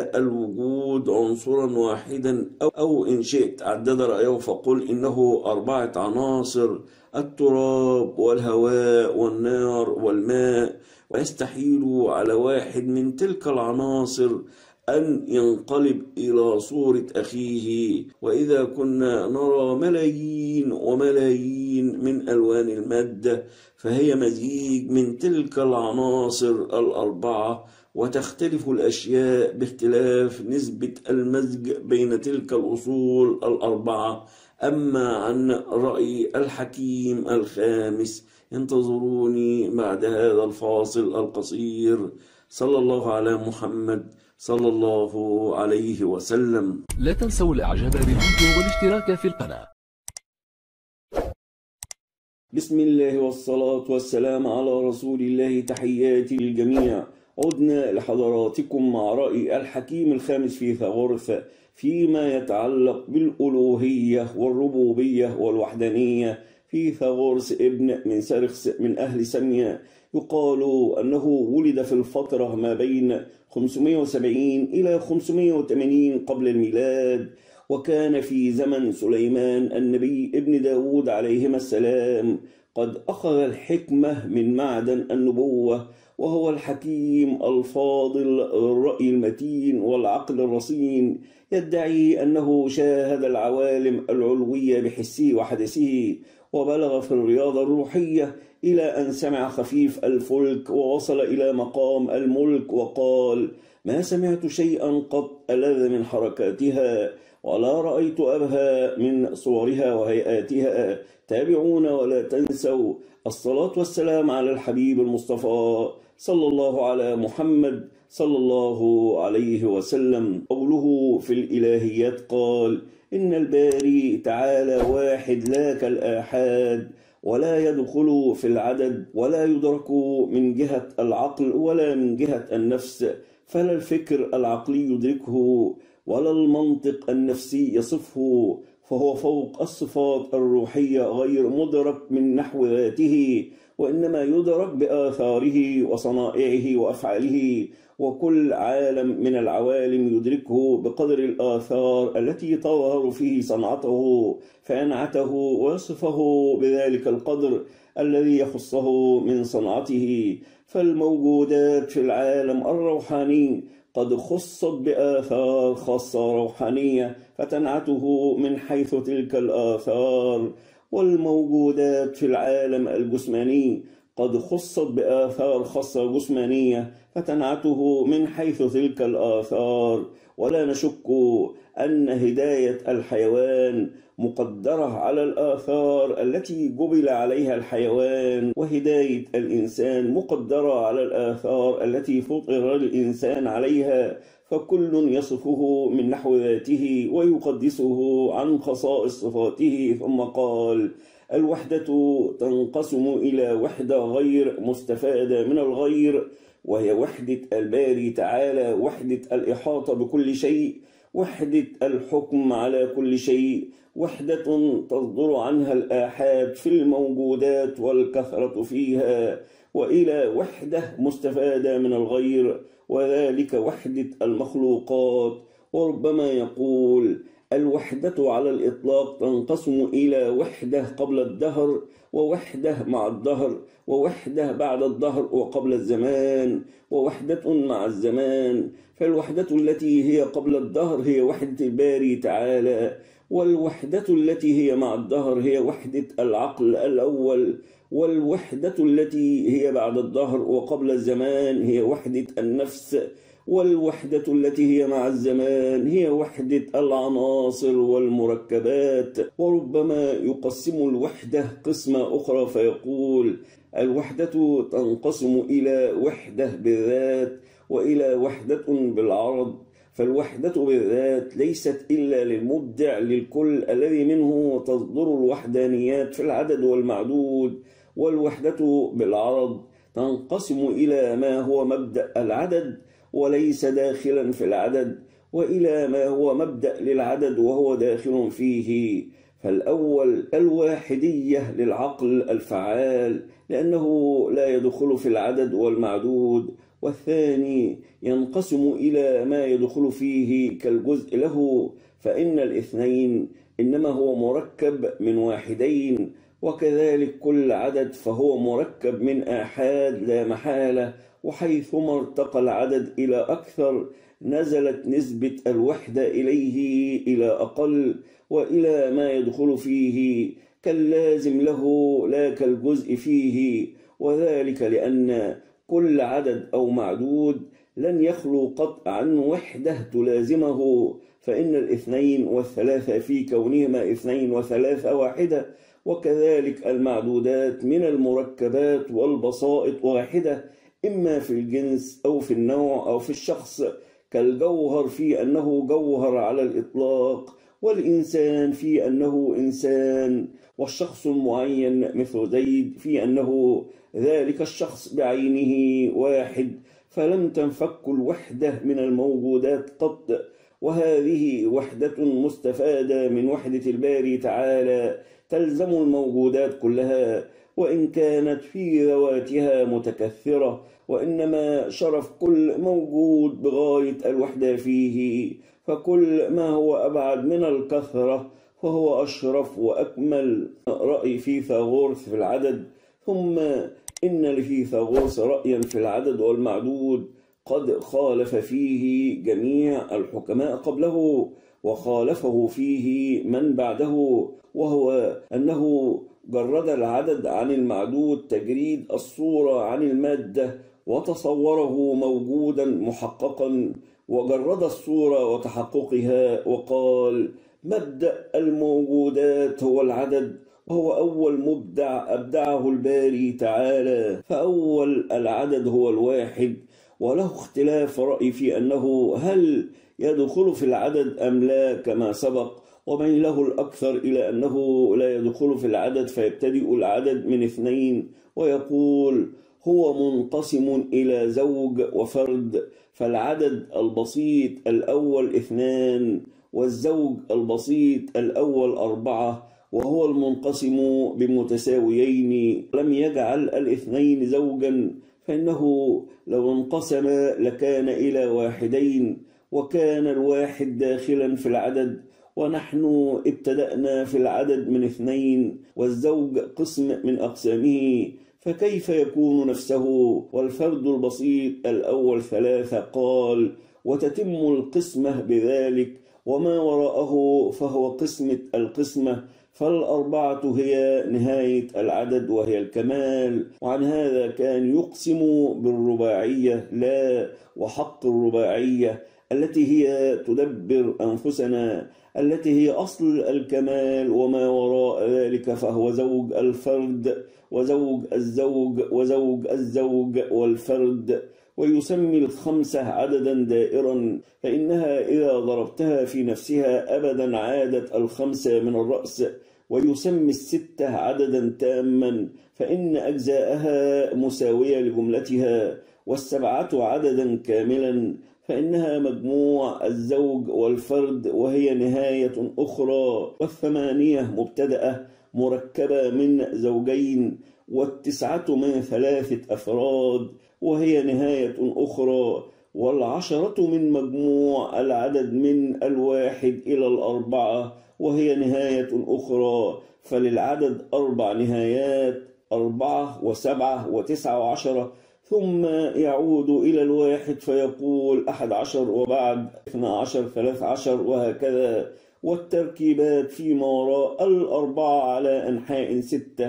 الوجود عنصرا واحدا، أو إن شئت عدد رأيه فقل إنه 4 عناصر: التراب والهواء والنار والماء، ويستحيل على واحد من تلك العناصر أن ينقلب إلى صورة أخيه. وإذا كنا نرى ملايين وملايين من ألوان المادة فهي مزيج من تلك العناصر ال4، وتختلف الأشياء باختلاف نسبة المزج بين تلك الأصول ال4. أما عن رأي الحكيم الخامس انتظروني بعد هذا الفاصل القصير. صلى الله على محمد صلى الله عليه وسلم. لا تنسوا الإعجاب بالفيديو والاشتراك في القناة. بسم الله والصلاة والسلام على رسول الله، تحياتي للجميع. عدنا لحضراتكم مع رأي الحكيم الخامس فيثاغورس فيما يتعلق بالألوهية والربوبية والوحدانية. فيثاغورس ابن منسرخس من أهل سمية، يقال أنه ولد في الفترة ما بين 570 إلى 580 قبل الميلاد، وكان في زمن سليمان النبي ابن داود عليهما السلام قد أخذ الحكمة من معدن النبوة، وهو الحكيم الفاضل الرأي المتين والعقل الرصين، يدعي أنه شاهد العوالم العلوية بحسه وحدثه، وبلغ في الرياضة الروحية إلى أن سمع خفيف الفلك ووصل إلى مقام الملك، وقال: ما سمعت شيئا قط ألذ من حركاتها، ولا رأيت أبهى من صورها وهيئاتها. تابعون ولا تنسوا الصلاة والسلام على الحبيب المصطفى صلى الله على محمد صلى الله عليه وسلم. قوله في الإلهيات قال: إن الباري تعالى واحد لا كالآحاد، ولا يدخل في العدد، ولا يدرك من جهة العقل ولا من جهة النفس، فلا الفكر العقلي يدركه ولا المنطق النفسي يصفه، فهو فوق الصفات الروحية غير مدرك من نحو ذاته، وإنما يدرك بآثاره وصنائعه وأفعاله، وكل عالم من العوالم يدركه بقدر الآثار التي تظهر فيه صنعته، فينعته ويصفه بذلك القدر الذي يخصه من صنعته. فالموجودات في العالم الروحاني قد خصت بآثار خاصة روحانية فتنعته من حيث تلك الآثار، والموجودات في العالم الجسماني قد خصت بآثار خاصة جسمانية فتنعته من حيث تلك الآثار. ولا نشك أن هداية الحيوان مقدرة على الآثار التي جبل عليها الحيوان، وهداية الإنسان مقدرة على الآثار التي فطر الإنسان عليها، فكل يصفه من نحو ذاته ويقدسه عن خصائص صفاته. ثم قال: الوحدة تنقسم إلى وحدة غير مستفادة من الغير، وهي وحدة الباري تعالى، وحدة الإحاطة بكل شيء، وحدة الحكم على كل شيء، وحدة تصدر عنها الآحاد في الموجودات والكثرة فيها، وإلى وحدة مستفادة من الغير، وذلك وحدة المخلوقات. وربما يقول: الوحدة على الإطلاق تنقسم إلى وحدة قبل الدهر، ووحدة مع الدهر، ووحدة بعد الدهر وقبل الزمان، ووحدة مع الزمان. فالوحدة التي هي قبل الدهر هي وحدة الباري تعالى، والوحدة التي هي مع الدهر هي وحدة العقل الأول، والوحدة التي هي بعد الدهر وقبل الزمان هي وحدة النفس، والوحدة التي هي مع الزمان هي وحدة العناصر والمركبات. وربما يقسم الوحدة قسمة أخرى فيقول: الوحدة تنقسم إلى وحدة بالذات وإلى وحدة بالعرض. فالوحدة بالذات ليست إلا للمبدع للكل الذي منه تصدر الوحدانيات في العدد والمعدود، والوحدة بالعرض تنقسم إلى ما هو مبدأ العدد وليس داخلا في العدد، وإلى ما هو مبدأ للعدد وهو داخل فيه. فالأول الواحدية للعقل الفعال لأنه لا يدخل في العدد والمعدود، والثاني ينقسم إلى ما يدخل فيه كالجزء له، فإن الاثنين إنما هو مركب من واحدين، وكذلك كل عدد فهو مركب من آحاد لا محالة، وحيثما ارتقى العدد إلى أكثر نزلت نسبة الوحدة إليه إلى أقل، وإلى ما يدخل فيه كاللازم له لا كالجزء فيه، وذلك لأن كل عدد أو معدود لن يخلو قط عن وحدة تلازمه، فإن الاثنين والثلاثة في كونهما اثنين وثلاثة واحدة، وكذلك المعدودات من المركبات والبسائط واحدة، إما في الجنس أو في النوع أو في الشخص، كالجوهر في أنه جوهر على الإطلاق، والإنسان في أنه إنسان، والشخص المعين مثل زيد في أنه ذلك الشخص بعينه واحد، فلم تنفك الوحدة من الموجودات قط. وهذه وحدة مستفادة من وحدة الباري تعالى تلزم الموجودات كلها، وإن كانت في ذواتها متكثرة، وإنما شرف كل موجود بغاية الوحدة فيه، فكل ما هو أبعد من الكثرة فهو أشرف وأكمل. رأي فيثاغورس في العدد. ثم إن لفيثاغورس رأيا في العدد والمعدود قد خالف فيه جميع الحكماء قبله، وخالفه فيه من بعده، وهو أنه جرد العدد عن المعدود تجريد الصورة عن المادة، وتصوره موجودا محققا، وجرد الصورة وتحققها، وقال: مبدأ الموجودات هو العدد، وهو أول مبدع أبدعه الباري تعالى، فأول العدد هو الواحد. وله اختلاف رأي في أنه هل يدخل في العدد أم لا كما سبق، ومن له الأكثر إلى أنه لا يدخل في العدد، فيبتدئ العدد من اثنين ويقول هو منقسم إلى زوج وفرد، فالعدد البسيط الأول اثنان، والزوج البسيط الأول أربعة، وهو المنقسم بمتساويين، لم يجعل الاثنين زوجا، فإنه لو انقسم لكان إلى واحدين، وكان الواحد داخلا في العدد، ونحن ابتدأنا في العدد من اثنين، والزوج قسم من أقسامه، فكيف يكون نفسه؟ والفرد البسيط الأول ثلاثة. قال: وتتم القسمة بذلك، وما وراءه فهو قسمة القسمة، فالأربعة هي نهاية العدد وهي الكمال. وعن هذا كان يقسم بالرباعية لا وحق الرباعية التي هي تدبر أنفسنا، التي هي أصل الكمال، وما وراء ذلك فهو زوج الفرد وزوج الزوج وزوج الزوج والفرد. ويسمي الخمسة عددا دائرا، فإنها إذا ضربتها في نفسها أبدا عادت الخمسة من الرأس. ويسمي الستة عددا تاما، فإن أجزاءها مساوية لجملتها. والسبعة عددا كاملا، فإنها مجموع الزوج والفرد وهي نهاية أخرى. والثمانية مبتدأة مركبة من زوجين، والتسعة من ثلاثة أفراد وهي نهاية أخرى. والعشرة من مجموع العدد من الواحد إلى الأربعة وهي نهاية أخرى. فللعدد أربع نهايات، 4 و7 و9 و10، ثم يعود إلى الواحد فيقول 11 وبعد 12 13 وهكذا. والتركيبات فيما وراء الأربعة على أنحاء 6،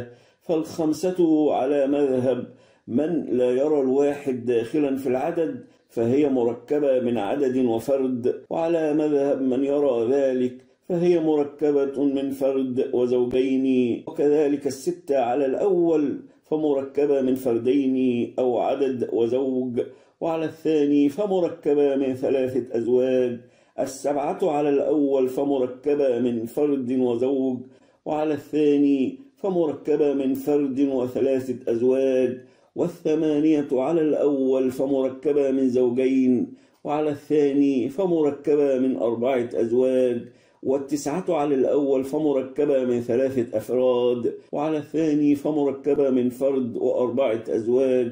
فالخمسة على مذهب من لا يرى الواحد داخلا في العدد فهي مركبة من عدد وفرد، وعلى مذهب من يرى ذلك فهي مركبة من فرد وزوجين. وكذلك الستة على الأول فمركبة من فردين أو عدد وزوج، وعلى الثاني فمركبة من 3 أزواج. السبعة على الأول فمركبة من فرد وزوج، وعلى الثاني فمركبة من فرد و3 أزواج. والثمانية على الأول فمركبة من زوجين، وعلى الثاني فمركبة من 4 أزواج. والتسعة على الأول فمركبة من 3 أفراد، وعلى الثاني فمركبة من فرد و4 أزواج.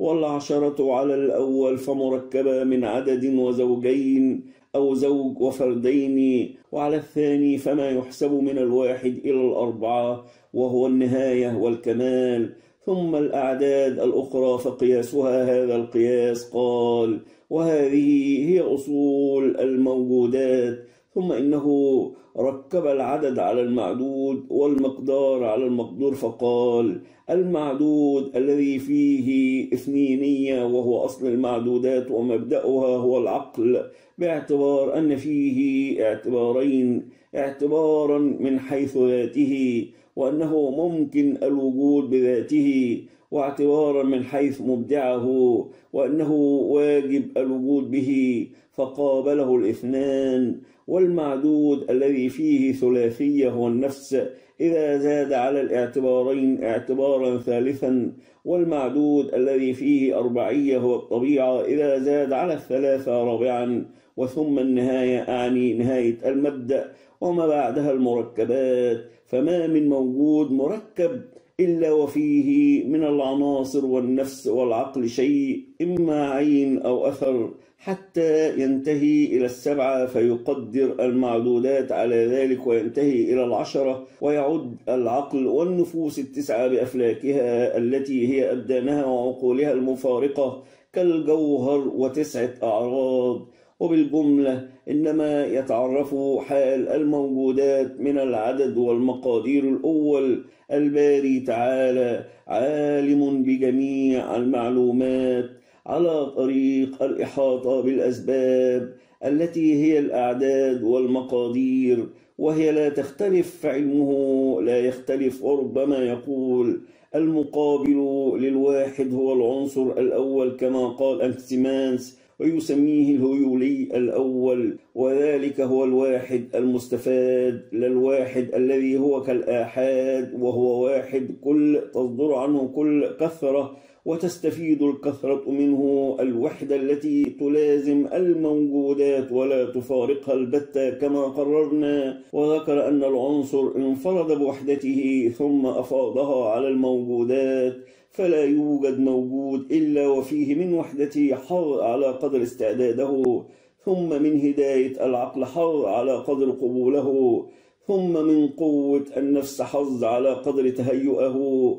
والعشرة على الأول فمركبة من عدد وزوجين أو زوج وفردين، وعلى الثاني فما يحسب من الواحد إلى الأربعة وهو النهاية والكمال. ثم الأعداد الأخرى فقياسها هذا القياس. قال: وهذه هي أصول الموجودات. ثم إنه ركب العدد على المعدود والمقدار على المقدور، فقال: المعدود الذي فيه اثنينية وهو أصل المعدودات ومبدأها هو العقل، باعتبار أن فيه اعتبارين: اعتبارا من حيث ذاته وأنه ممكن الوجود بذاته، واعتبارا من حيث مبدعه وأنه واجب الوجود به، فقابله الاثنان. والمعدود الذي فيه ثلاثية هو النفس إذا زاد على الاعتبارين اعتبارا ثالثا، والمعدود الذي فيه أربعية هو الطبيعة إذا زاد على الثلاثة رابعا. وثم النهاية أعني نهاية المبدأ وما بعدها المركبات، فما من موجود مركب إلا وفيه من العناصر والنفس والعقل شيء، إما عين أو أثر، حتى ينتهي إلى 7 فيقدر المعدودات على ذلك، وينتهي إلى 10 ويعد العقل والنفوس 9 بأفلاكها التي هي أبدانها وعقولها المفارقة كالجوهر و9 أعراض. وبالجملة إنما يتعرف حال الموجودات من العدد والمقادير الأول. الباري تعالى عالم بجميع المعلومات على طريق الإحاطة بالأسباب التي هي الأعداد والمقادير، وهي لا تختلف، فعلمه لا يختلف. وربما يقول المقابل للواحد هو العنصر الأول كما قال أنكسيمانس، ويسميه الهيولي الأول، وذلك هو الواحد المستفاد، لا الواحد الذي هو كالآحاد وهو واحد كل تصدر عنه كل كثرة وتستفيد الكثرة منه الوحدة التي تلازم الموجودات ولا تفارقها البتة كما قررنا. وذكر أن العنصر انفرد بوحدته ثم أفاضها على الموجودات، فلا يوجد موجود إلا وفيه من وحدته حظ على قدر استعداده، ثم من هداية العقل حظ على قدر قبوله، ثم من قوة النفس حظ على قدر تهيئه،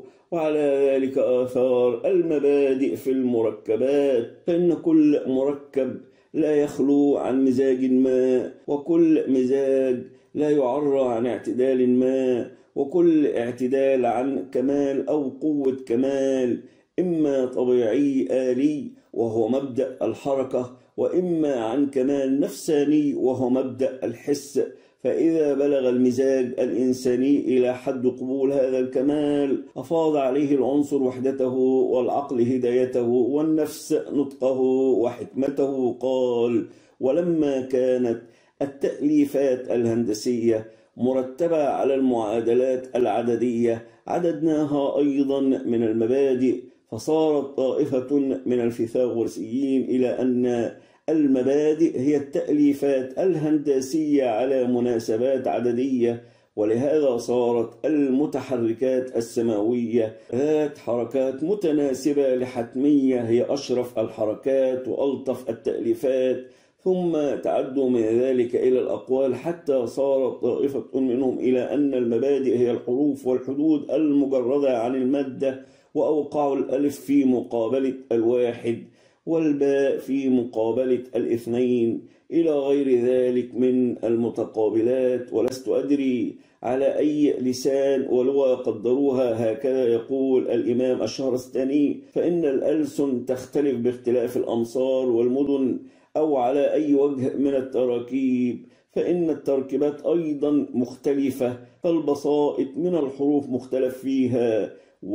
وعلى ذلك آثار المبادئ في المركبات. فإن كل مركب لا يخلو عن مزاج ما، وكل مزاج لا يعرى عن اعتدال ما، وكل اعتدال عن كمال أو قوة كمال، إما طبيعي آلي وهو مبدأ الحركة، وإما عن كمال نفساني وهو مبدأ الحس. فإذا بلغ المزاج الإنساني إلى حد قبول هذا الكمال أفاض عليه العنصر وحدته، والعقل هدايته، والنفس نطقه وحكمته. قال: ولما كانت التأليفات الهندسية مرتبة على المعادلات العددية عددناها أيضا من المبادئ، فصارت طائفة من الفيثاغورسيين إلى أن المبادئ هي التأليفات الهندسية على مناسبات عددية، ولهذا صارت المتحركات السماوية ذات حركات متناسبة لحتمية هي أشرف الحركات وألطف التأليفات، ثم تعدوا من ذلك إلى الأقوال حتى صارت طائفة منهم إلى أن المبادئ هي الحروف والحدود المجردة عن المادة، وأوقعوا الألف في مقابلة الواحد والباء في مقابلة الاثنين إلى غير ذلك من المتقابلات. ولست أدري على أي لسان ولغة قدروها، هكذا يقول الإمام الشهرستاني، فإن الألسن تختلف باختلاف الأمصار والمدن، أو على أي وجه من التراكيب، فإن التركيبات أيضا مختلفة، فالبسائط من الحروف مختلف فيها،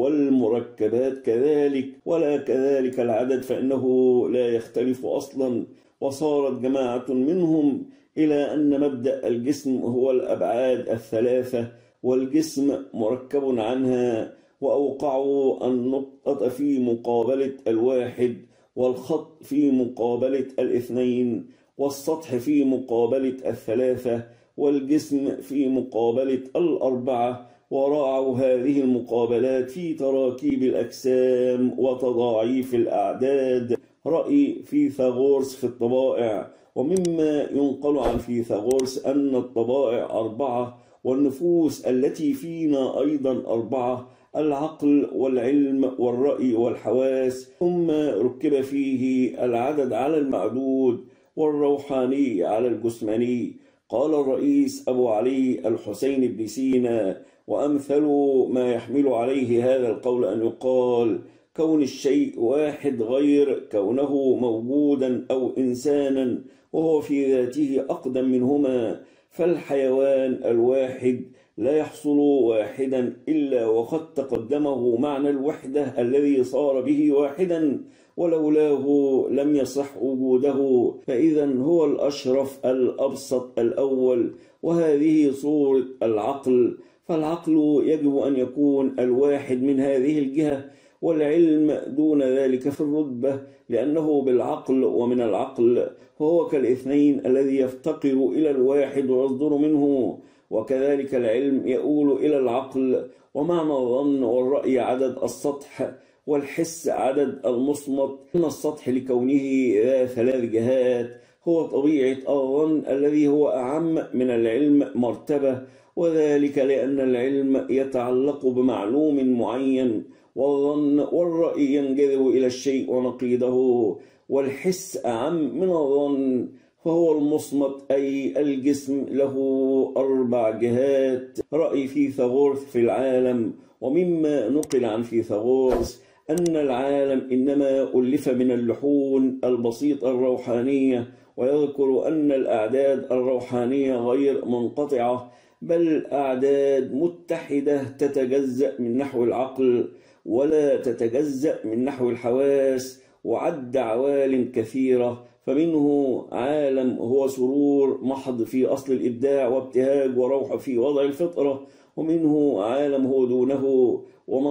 والمركبات كذلك، ولا كذلك العدد فإنه لا يختلف أصلا. وصارت جماعة منهم إلى أن مبدأ الجسم هو الأبعاد الثلاثة، والجسم مركب عنها، وأوقعوا النقطة في مقابلة الواحد، والخط في مقابلة الاثنين، والسطح في مقابلة الثلاثة، والجسم في مقابلة الأربعة، وراعوا هذه المقابلات في تراكيب الأجسام وتضاعيف الأعداد. رأي فيثاغورس في الطبائع. ومما ينقل عن فيثاغورس أن الطبائع 4، والنفوس التي فينا أيضا 4، العقل والعلم والرأي والحواس، ثم ركب فيه العدد على المعدود، والروحاني على الجسماني. قال الرئيس أبو علي الحسين بن سينا: وأمثل ما يحمل عليه هذا القول أن يقال: كون الشيء واحد غير كونه موجودا أو إنسانا، وهو في ذاته أقدم منهما. فالحيوان الواحد لا يحصل واحدا إلا وقد تقدمه معنى الوحدة الذي صار به واحدا، ولولاه لم يصح وجوده، فإذا هو الأشرف الأبسط الأول. وهذه صورة العقل، فالعقل يجب أن يكون الواحد من هذه الجهة، والعلم دون ذلك في الرتبة، لأنه بالعقل ومن العقل، فهو كالاثنين الذي يفتقر إلى الواحد ويصدر منه. وكذلك العلم يؤول إلى العقل. ومعنى الظن والرأي عدد السطح، والحس عدد المصمت. من السطح لكونه ذا 3 جهات هو طبيعة الظن الذي هو أعم من العلم مرتبة، وذلك لأن العلم يتعلق بمعلوم معين، والظن والرأي ينجذب إلى الشيء ونقيضه. والحس أعم من الظن، فهو المصمت أي الجسم له 4 جهات. رأي فيثاغورس في العالم. ومما نقل عن فيثاغورس أن العالم إنما ألف من اللحون البسيطة الروحانية، ويذكر أن الأعداد الروحانية غير منقطعة، بل أعداد متحدة تتجزأ من نحو العقل ولا تتجزأ من نحو الحواس، وعد عوالم كثيرة، فمنه عالم هو سرور محض في أصل الإبداع وابتهاج وروح في وضع الفطرة، ومنه عالم هو دونه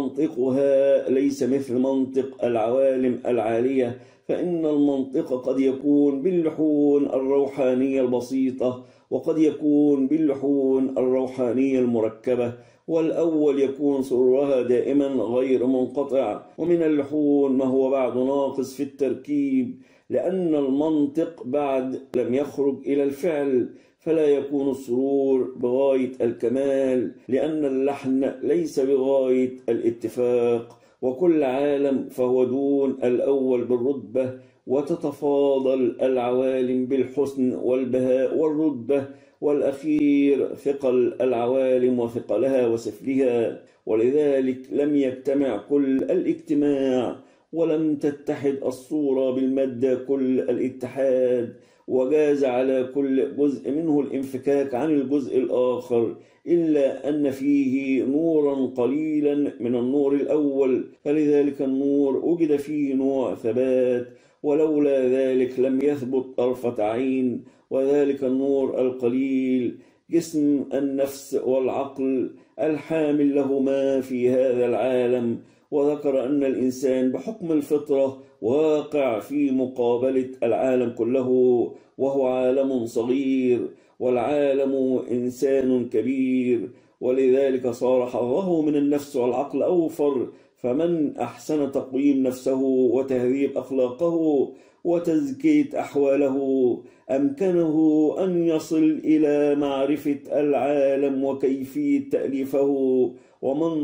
ومنطقها ليس مثل منطق العوالم العالية، فإن المنطق قد يكون باللحون الروحانية البسيطة، وقد يكون باللحون الروحانية المركبة، والأول يكون سرورها دائما غير منقطع، ومن اللحون ما هو بعد ناقص في التركيب، لأن المنطق بعد لم يخرج إلى الفعل، فلا يكون السرور بغاية الكمال، لأن اللحن ليس بغاية الاتفاق. وكل عالم فهو دون الأول بالرتبة، وتتفاضل العوالم بالحسن والبهاء والرتبة، والأخير ثقل العوالم وثقلها وسفلها. ولذلك لم يجتمع كل الاجتماع، ولم تتحد الصورة بالمادة كل الاتحاد، وجاز على كل جزء منه الانفكاك عن الجزء الآخر، إلا أن فيه نورا قليلا من النور الأول، فلذلك النور وجد فيه نوع ثبات، ولولا ذلك لم يثبت طرفة عين. وذلك النور القليل جسم النفس والعقل الحامل لهما في هذا العالم. وذكر أن الإنسان بحكم الفطرة واقع في مقابلة العالم كله، وهو عالم صغير والعالم إنسان كبير، ولذلك صار حظه من النفس والعقل أوفر. فمن أحسن تقويم نفسه وتهذيب أخلاقه وتزكية أحواله أمكنه أن يصل إلى معرفة العالم وكيفية تأليفه. ومن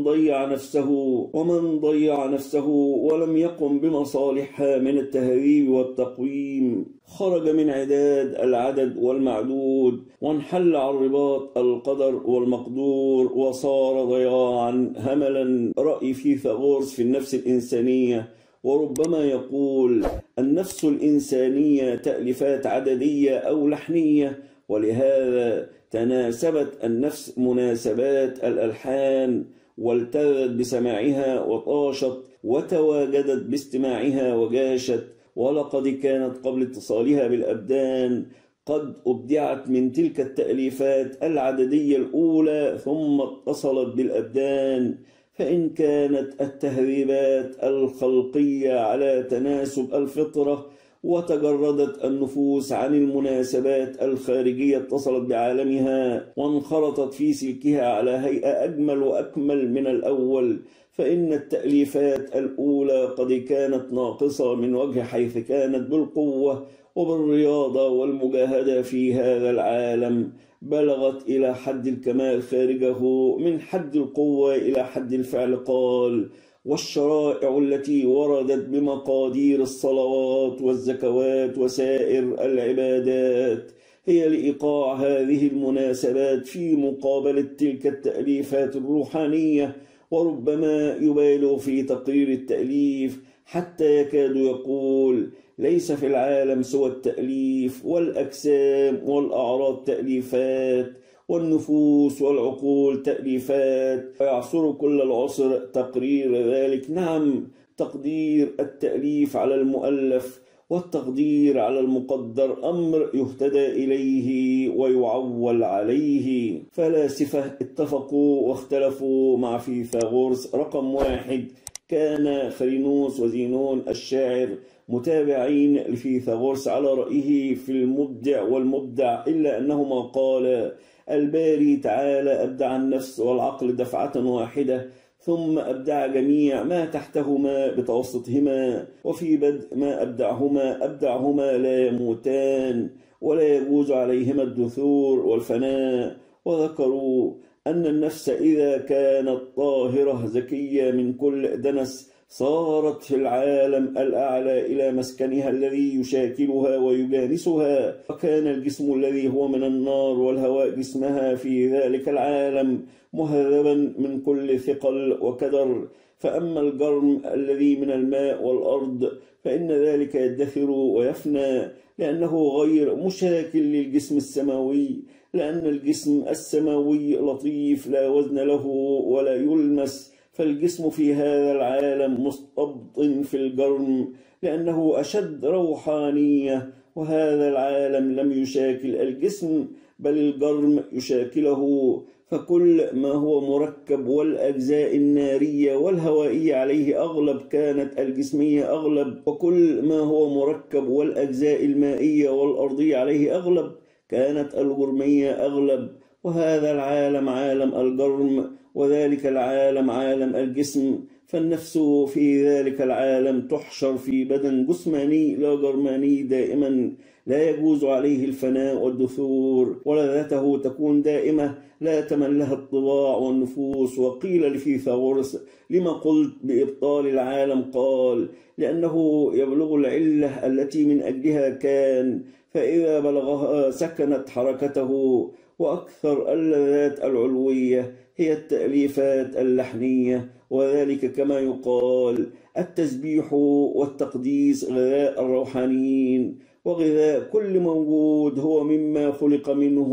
ضيع نفسه ولم يقم بمصالحها من التهذيب والتقويم خرج من عداد العدد والمعدود، وانحل عن رباط القدر والمقدور، وصار ضياعا هملا. رأي فيثاغورس في النفس الإنسانية، وربما يقول النفس الإنسانية تأليفات عددية أو لحنية، ولهذا تناسبت النفس مناسبات الألحان، والتذت بسماعها وطاشت، وتواجدت باستماعها وجاشت. ولقد كانت قبل اتصالها بالأبدان قد أبدعت من تلك التأليفات العددية الأولى، ثم اتصلت بالأبدان. فإن كانت التهذيبات الخلقية على تناسب الفطرة، وتجردت النفوس عن المناسبات الخارجية، اتصلت بعالمها وانخرطت في سلكها على هيئة أجمل وأكمل من الأول. فإن التأليفات الأولى قد كانت ناقصة من وجه، حيث كانت بالقوة وبالرياضة والمجاهدة في هذا العالم بلغت إلى حد الكمال خارجه، من حد القوة إلى حد الفعل. قال: والشرائع التي وردت بمقادير الصلوات والزكوات وسائر العبادات هي لإيقاع هذه المناسبات في مقابلة تلك التأليفات الروحانية. وربما يبالغ في تقرير التأليف حتى يكاد يقول: ليس في العالم سوى التأليف، والأجسام والأعراض تأليفات، والنفوس والعقول تأليفات. فيعصر كل العصر تقرير ذلك. نعم، تقدير التأليف على المؤلف والتقدير على المقدر أمر يهتدى إليه ويعول عليه. فلاسفة اتفقوا واختلفوا مع فيثاغورس. رقم 1: كان خرينوس وزينون الشاعر متابعين لفيثاغورس على رأيه في المبدع والمبدع، إلا أنهما قال: الباري تعالى أبدع النفس والعقل دفعة واحدة، ثم أبدع جميع ما تحتهما بتوسطهما، وفي بدء ما أبدعهما لا يموتان ولا يجوز عليهما الدثور والفناء. وذكروا أن النفس إذا كانت طاهرة زكية من كل دنس صارت في العالم الأعلى إلى مسكنها الذي يشاكلها ويجانسها، وكان الجسم الذي هو من النار والهواء جسمها في ذلك العالم مهذبا من كل ثقل وكدر. فأما الجرم الذي من الماء والأرض فإن ذلك يدثر ويفنى، لأنه غير مشاكل للجسم السماوي، لأن الجسم السماوي لطيف لا وزن له ولا يلمس. فالجسم في هذا العالم مستبطن في الجرم لأنه أشد روحانية، وهذا العالم لم يشاكل الجسم بل الجرم يشاكله. فكل ما هو مركب والأجزاء النارية والهوائية عليه أغلب كانت الجسمية أغلب، وكل ما هو مركب والأجزاء المائية والأرضية عليه أغلب كانت الجرمية أغلب. وهذا العالم عالم الجرم، وذلك العالم عالم الجسم. فالنفس في ذلك العالم تحشر في بدن جسماني لا جرماني دائما، لا يجوز عليه الفناء والدثور، ولذته تكون دائمة لا تملها الطباع والنفوس. وقيل لفيثاغورس: لما قلت بإبطال العالم؟ قال: لأنه يبلغ العلة التي من أجلها كان، فإذا بلغها سكنت حركته. وأكثر اللذات العلوية هي التأليفات اللحنية، وذلك كما يقال: التسبيح والتقديس غذاء الروحانيين، وغذاء كل موجود هو مما خلق منه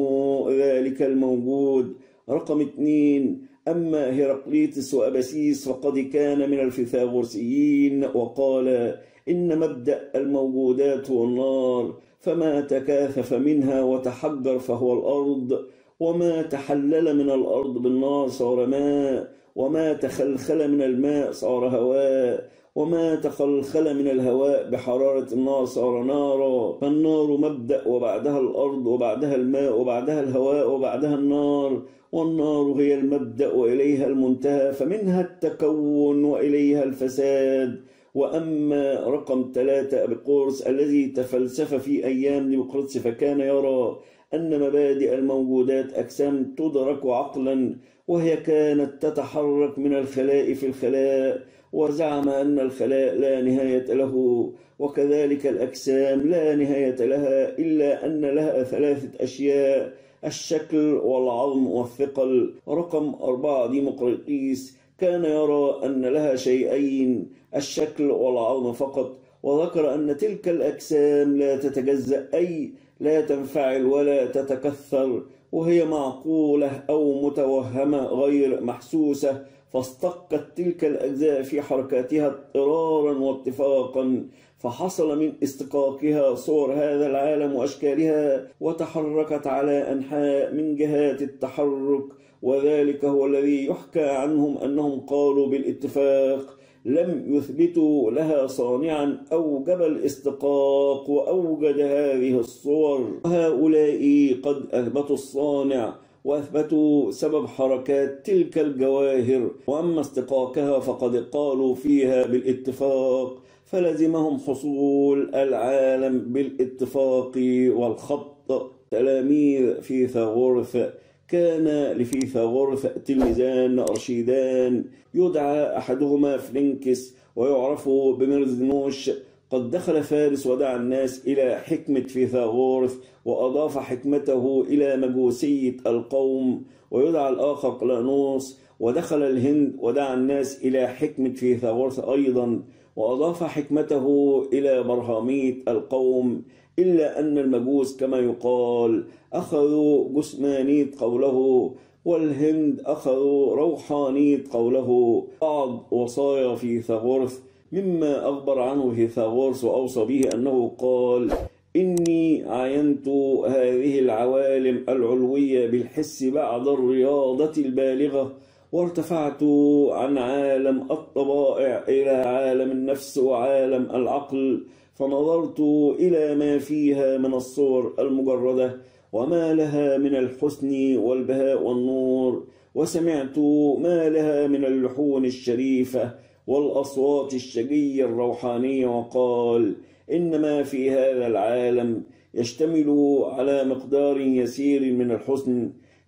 ذلك الموجود. رقم 2: أما هرقليطس وأباسيس فقد كان من الفيثاغورسيين، وقال: إن مبدأ الموجودات هو النار، فما تكاثف منها وتحجر فهو الأرض، وما تحلل من الأرض بالنار صار ماء، وما تخلخل من الماء صار هواء، وما تخلخل من الهواء بحرارة النار صار نارا. فالنار مبدأ، وبعدها الأرض، وبعدها الماء، وبعدها الهواء، وبعدها النار. والنار هي المبدأ وإليها المنتهى، فمنها التكون وإليها الفساد. وأما رقم 3: أبيقورس الذي تفلسف في أيام ديمقراطس، فكان يرى أن مبادئ الموجودات أجسام تدرك عقلا، وهي كانت تتحرك من الخلاء في الخلاء، وزعم أن الخلاء لا نهاية له، وكذلك الأجسام لا نهاية لها، إلا أن لها 3 أشياء: الشكل والعظم والثقل. رقم 4: ديمقراطيس كان يرى أن لها شيئين: الشكل والعظم فقط، وذكر أن تلك الأجسام لا تتجزأ، أي لا تنفعل ولا تتكثر، وهي معقولة أو متوهمة غير محسوسة، فاستقت تلك الأجزاء في حركاتها اضطرارا واتفاقا، فحصل من استقاقها صور هذا العالم وأشكالها، وتحركت على أنحاء من جهات التحرك. وذلك هو الذي يحكى عنهم أنهم قالوا بالاتفاق: لم يثبتوا لها صانعا أوجب الاستقاق وأوجد هذه الصور. وهؤلاء قد أثبتوا الصانع، وأثبتوا سبب حركات تلك الجواهر، وأما استقاقها فقد قالوا فيها بالاتفاق، فلزمهم حصول العالم بالاتفاق والخط. تلاميذ فيثاغورس: كان لفيثاغورس تلميذان رشيدان، يدعى أحدهما فلينكس ويعرف بمرزنوش. قد دخل فارس ودعا الناس إلى حكمة فيثاغورس، وأضاف حكمته إلى مجوسية القوم. ويدعى الآخر قلانوس، ودخل الهند ودعا الناس إلى حكمة فيثاغورس أيضا، وأضاف حكمته إلى برهامية القوم. إلا أن المجوس كما يقال أخذوا جسمانية قوله، والهند أخذوا روحانية قوله. بعض وصايا فيثاغورس مما أخبر عنه فيثاغورس وأوصى به أنه قال: إني عاينت هذه العوالم العلوية بالحس بعد الرياضة البالغة، وارتفعت عن عالم الطبائع إلى عالم النفس وعالم العقل، فنظرت إلى ما فيها من الصور المجردة، وما لها من الحسن والبهاء والنور، وسمعت ما لها من اللحون الشريفة والأصوات الشجية الروحانية، وقال: إنما في هذا العالم يشتمل على مقدار يسير من الحسن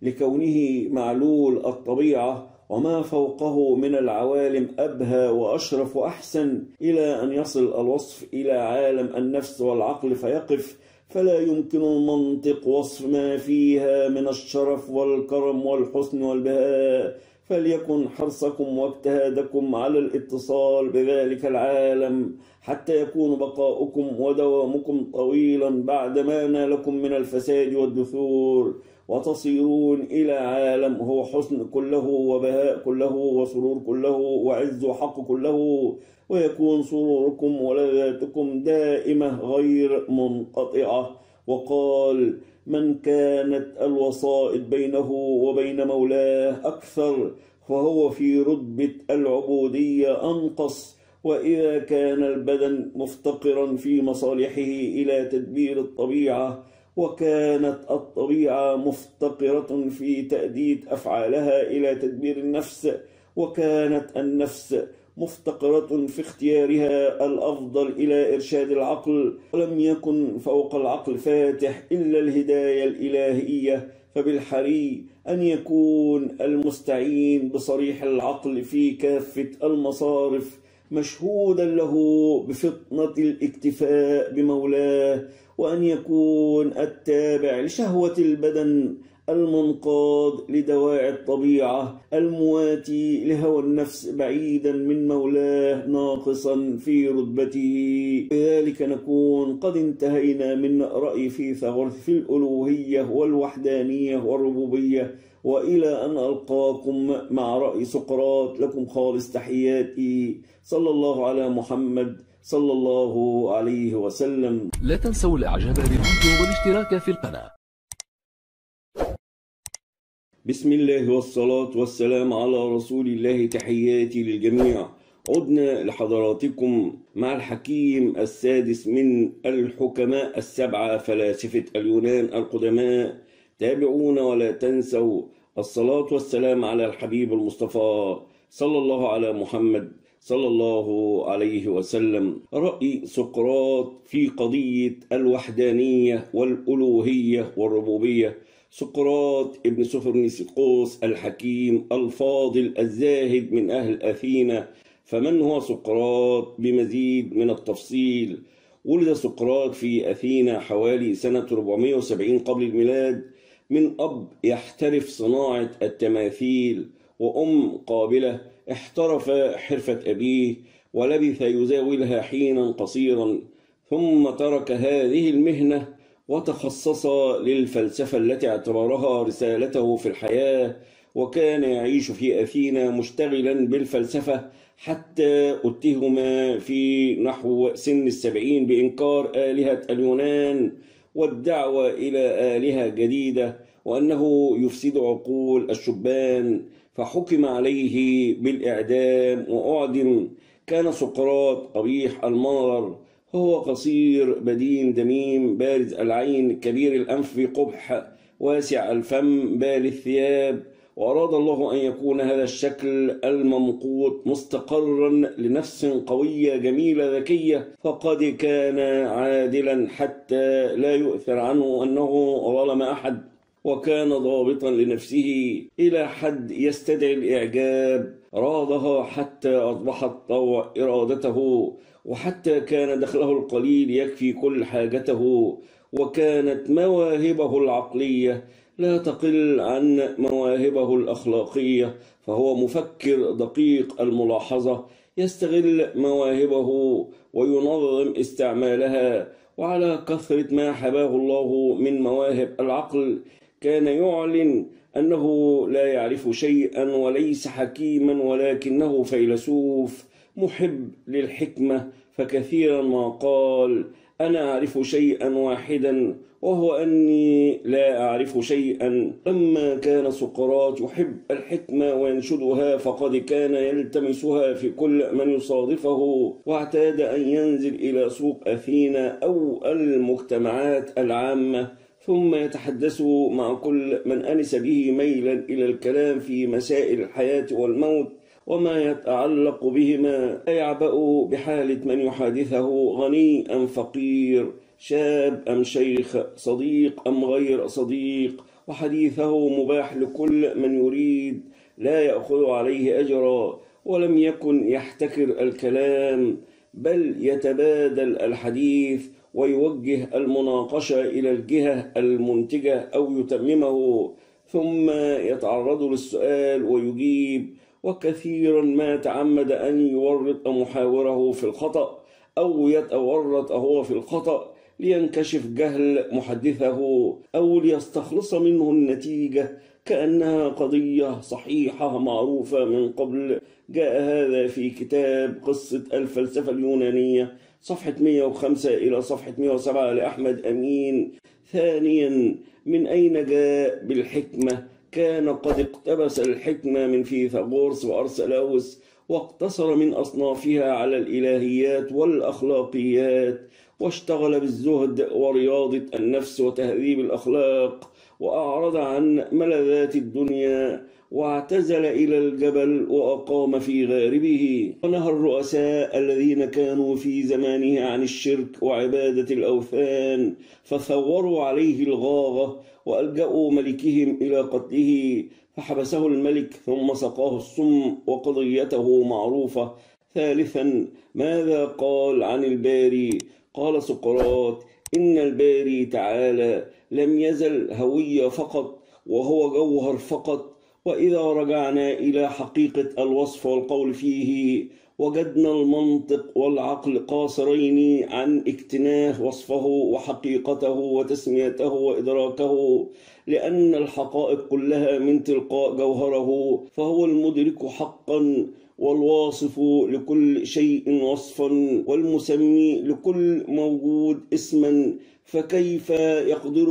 لكونه معلول الطبيعة، وما فوقه من العوالم أبهى وأشرف وأحسن، إلى أن يصل الوصف إلى عالم النفس والعقل فيقف، فلا يمكن المنطق وصف ما فيها من الشرف والكرم والحسن والبهاء. فليكن حرصكم واجتهادكم على الاتصال بذلك العالم، حتى يكون بقاؤكم ودوامكم طويلا بعد ما نالكم من الفساد والدثور، وتصيرون إلى عالم هو حسن كله وبهاء كله وسرور كله وعز وحق كله، ويكون سروركم ولذاتكم دائمة غير منقطعة. وقال: من كانت الوسائط بينه وبين مولاه أكثر فهو في رتبة العبودية أنقص. وإذا كان البدن مفتقرا في مصالحه إلى تدبير الطبيعة وكانت الطبيعة مفتقرة في تأدية أفعالها إلى تدبير النفس، وكانت النفس مفتقرة في اختيارها الأفضل إلى إرشاد العقل، ولم يكن فوق العقل فاتح إلا الهداية الإلهية. فبالحري أن يكون المستعين بصريح العقل في كافة المصارف مشهودا له بفطنة الاكتفاء بمولاه، وأن يكون التابع لشهوة البدن المنقاد لدواعي الطبيعة المواتي لهوى النفس بعيدا من مولاه ناقصا في رتبته. لذلك نكون قد انتهينا من رأي فيثاغورس في الألوهية والوحدانية والربوبية، وإلى أن ألقاكم مع رأي سقراط. لكم خالص تحياتي. صلى الله على محمد صلى الله عليه وسلم. لا تنسوا الإعجاب بالفيديو والاشتراك في القناة. بسم الله والصلاة والسلام على رسول الله. تحياتي للجميع. عدنا لحضراتكم مع الحكيم السادس من الحكماء السبعة فلاسفة اليونان القدماء. تابعونا ولا تنسوا الصلاة والسلام على الحبيب المصطفى صلى الله على محمد صلى الله عليه وسلم. رأي سقراط في قضية الوحدانية والألوهية والربوبية. سقراط ابن سوفرنيسقوس الحكيم الفاضل الزاهد من أهل أثينا. فمن هو سقراط بمزيد من التفصيل؟ ولد سقراط في أثينا حوالي سنة 470 قبل الميلاد من أب يحترف صناعة التماثيل وأم قابلة احترف حرفة أبيه ولبث يزاولها حينا قصيرا، ثم ترك هذه المهنة وتخصص للفلسفة التي اعتبرها رسالته في الحياة، وكان يعيش في أثينا مشتغلا بالفلسفة حتى اتهم في نحو سن 70 بإنكار آلهة اليونان والدعوة إلى آلهة جديدة، وأنه يفسد عقول الشبان، فحكم عليه بالإعدام وأعدم. كان سقراط قبيح المنظر، هو قصير بدين دميم بارز العين كبير الأنف قبح واسع الفم بال الثياب، وأراد الله أن يكون هذا الشكل الممقوت مستقرا لنفس قوية جميلة ذكية، فقد كان عادلا حتى لا يؤثر عنه أنه ظلم أحد، وكان ضابطا لنفسه إلى حد يستدعي الإعجاب، راضها حتى أصبحت طوع إرادته، وحتى كان دخله القليل يكفي كل حاجته، وكانت مواهبه العقلية لا تقل عن مواهبه الأخلاقية، فهو مفكر دقيق الملاحظة يستغل مواهبه وينظم استعمالها، وعلى كثرة ما حباه الله من مواهب العقل كان يعلن أنه لا يعرف شيئا وليس حكيما، ولكنه فيلسوف محب للحكمة، فكثيرا ما قال: أنا أعرف شيئا واحدا وهو أني لا أعرف شيئا. لما كان سقراط يحب الحكمة وينشدها فقد كان يلتمسها في كل من يصادفه، واعتاد أن ينزل إلى سوق أثينا أو المجتمعات العامة ثم يتحدث مع كل من أنس به ميلا إلى الكلام في مسائل الحياة والموت وما يتعلق بهما، لا يعبأ بحالة من يحادثه غني أم فقير، شاب أم شيخ، صديق أم غير صديق، وحديثه مباح لكل من يريد، لا يأخذ عليه أجرا، ولم يكن يحتكر الكلام، بل يتبادل الحديث ويوجه المناقشة إلى الجهة المنتجة أو يتممه، ثم يتعرض للسؤال ويجيب. وكثيرا ما تعمد أن يورط محاوره في الخطأ أو يتورط هو في الخطأ لينكشف جهل محدثه أو ليستخلص منه النتيجة كأنها قضية صحيحة معروفة من قبل. جاء هذا في كتاب قصة الفلسفة اليونانية صفحة 105 إلى صفحة 107 لأحمد أمين. ثانيا، من أين جاء بالحكمة؟ كان قد اقتبس الحكمة من فيثاغورس وأرسلاوس واقتصر من أصنافها على الإلهيات والأخلاقيات، واشتغل بالزهد ورياضة النفس وتهذيب الأخلاق، وأعرض عن ملذات الدنيا، واعتزل إلى الجبل وأقام في غاربه. ونهى الرؤساء الذين كانوا في زمانه عن الشرك وعبادة الأوثان، فثوروا عليه الغاغة وألجأوا ملكهم إلى قتله، فحبسه الملك ثم سقاه السم، وقضيته معروفة. ثالثا، ماذا قال عن الباري؟ قال سقراط: إن الباري تعالى لم يزل هوية فقط، وهو جوهر فقط. وإذا رجعنا إلى حقيقة الوصف والقول فيه، وجدنا المنطق والعقل قاصرين عن اكتناه وصفه وحقيقته وتسميته وإدراكه، لأن الحقائق كلها من تلقاء جوهره، فهو المدرك حقا، والواصف لكل شيء وصفا، والمسمي لكل موجود اسما. فكيف يقدر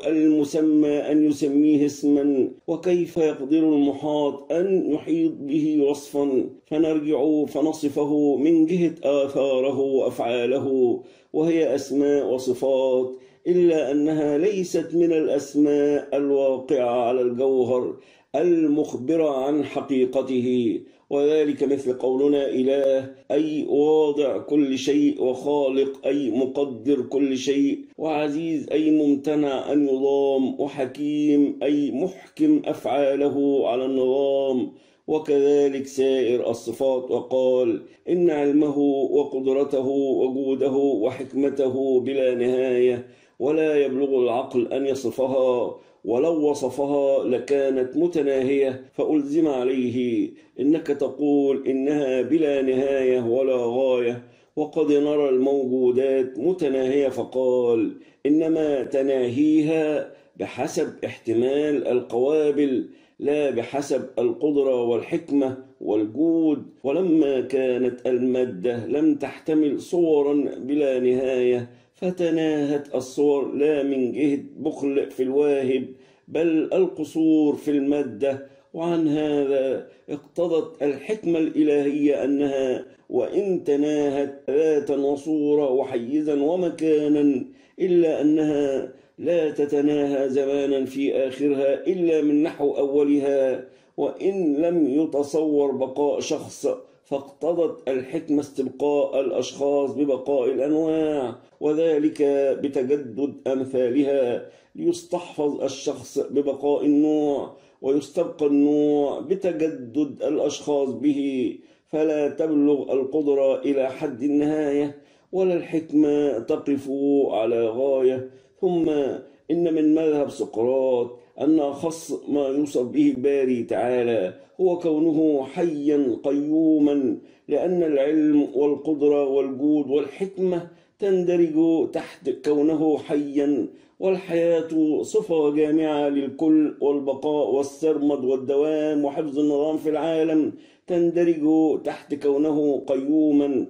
المسمى أن يسميه اسما؟ وكيف يقدر المحاط أن يحيط به وصفا؟ فنرجع فنصفه من جهة آثاره وأفعاله، وهي أسماء وصفات، إلا أنها ليست من الأسماء الواقعة على الجوهر المخبرة عن حقيقته. وذلك مثل قولنا إله، أي واضع كل شيء، وخالق أي مقدر كل شيء، وعزيز أي ممتنع أن يضام، وحكيم أي محكم أفعاله على النظام. وكذلك سائر الصفات. وقال: إن علمه وقدرته وجوده وحكمته بلا نهاية، ولا يبلغ العقل أن يصفها، ولو وصفها لكانت متناهية. فألزم عليه: إنك تقول إنها بلا نهاية ولا غاية، وقد نرى الموجودات متناهية. فقال: إنما تناهيها بحسب احتمال القوابل، لا بحسب القدرة والحكمة والجود. ولما كانت المادة لم تحتمل صورا بلا نهاية، فتناهت الصور لا من جهة بخل في الواهب، بل القصور في المادة. وعن هذا اقتضت الحكمة الإلهية أنها وإن تناهت ذاتا وصورة وحيزا ومكانا، إلا أنها لا تتناهى زمانا في آخرها إلا من نحو أولها. وإن لم يتصور بقاء شخص، فاقتضت الحكمة استبقاء الأشخاص ببقاء الأنواع، وذلك بتجدد أمثالها، ليستحفظ الشخص ببقاء النوع، ويستبقى النوع بتجدد الأشخاص به. فلا تبلغ القدرة إلى حد النهاية، ولا الحكمة تقف على غاية. ثم إن من مذهب سقراط أن أخص ما يوصف به الباري تعالى هو كونه حيا قيوما، لأن العلم والقدرة والجود والحكمة تندرج تحت كونه حيا، والحياة صفة جامعة للكل، والبقاء والسرمد والدوام وحفظ النظام في العالم تندرج تحت كونه قيوما،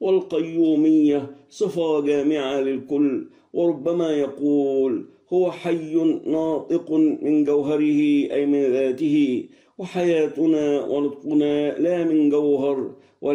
والقيومية صفة جامعة للكل. وربما يقول: هو حي ناطق من جوهره أي من ذاته، وحياتنا ونطقنا لا من جوهر،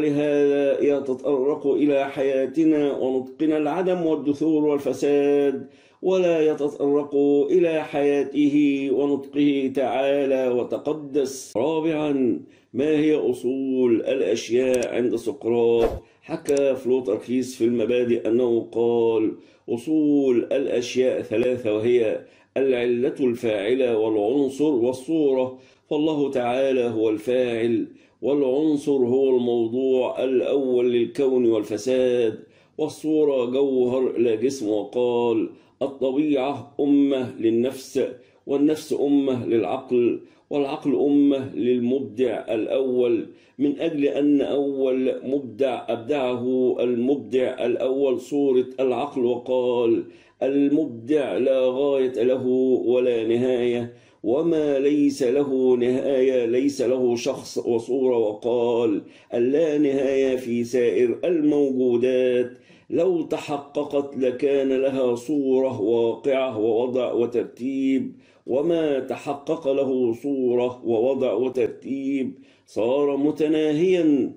ولهذا يتطرق إلى حياتنا ونطقنا العدم والدثور والفساد، ولا يتطرق إلى حياته ونطقه تعالى وتقدس. رابعا، ما هي أصول الأشياء عند سقراط؟ حكى فلوتركيس في المبادئ أنه قال: أصول الأشياء ثلاثة، وهي العلة الفاعلة والعنصر والصورة. فالله تعالى هو الفاعل، والعنصر هو الموضوع الأول للكون والفساد، والصورة جوهر لا جسم. وقال: الطبيعة أمة للنفس، والنفس أمة للعقل، والعقل أمة للمبدع الأول، من أجل أن أول مبدع أبدعه المبدع الأول صورة العقل. وقال: المبدع لا غاية له ولا نهاية، وما ليس له نهاية ليس له شخص وصورة. وقال: اللا نهاية في سائر الموجودات لو تحققت لكان لها صورة واقعة ووضع وترتيب، وما تحقق له صورة ووضع وترتيب صار متناهيا.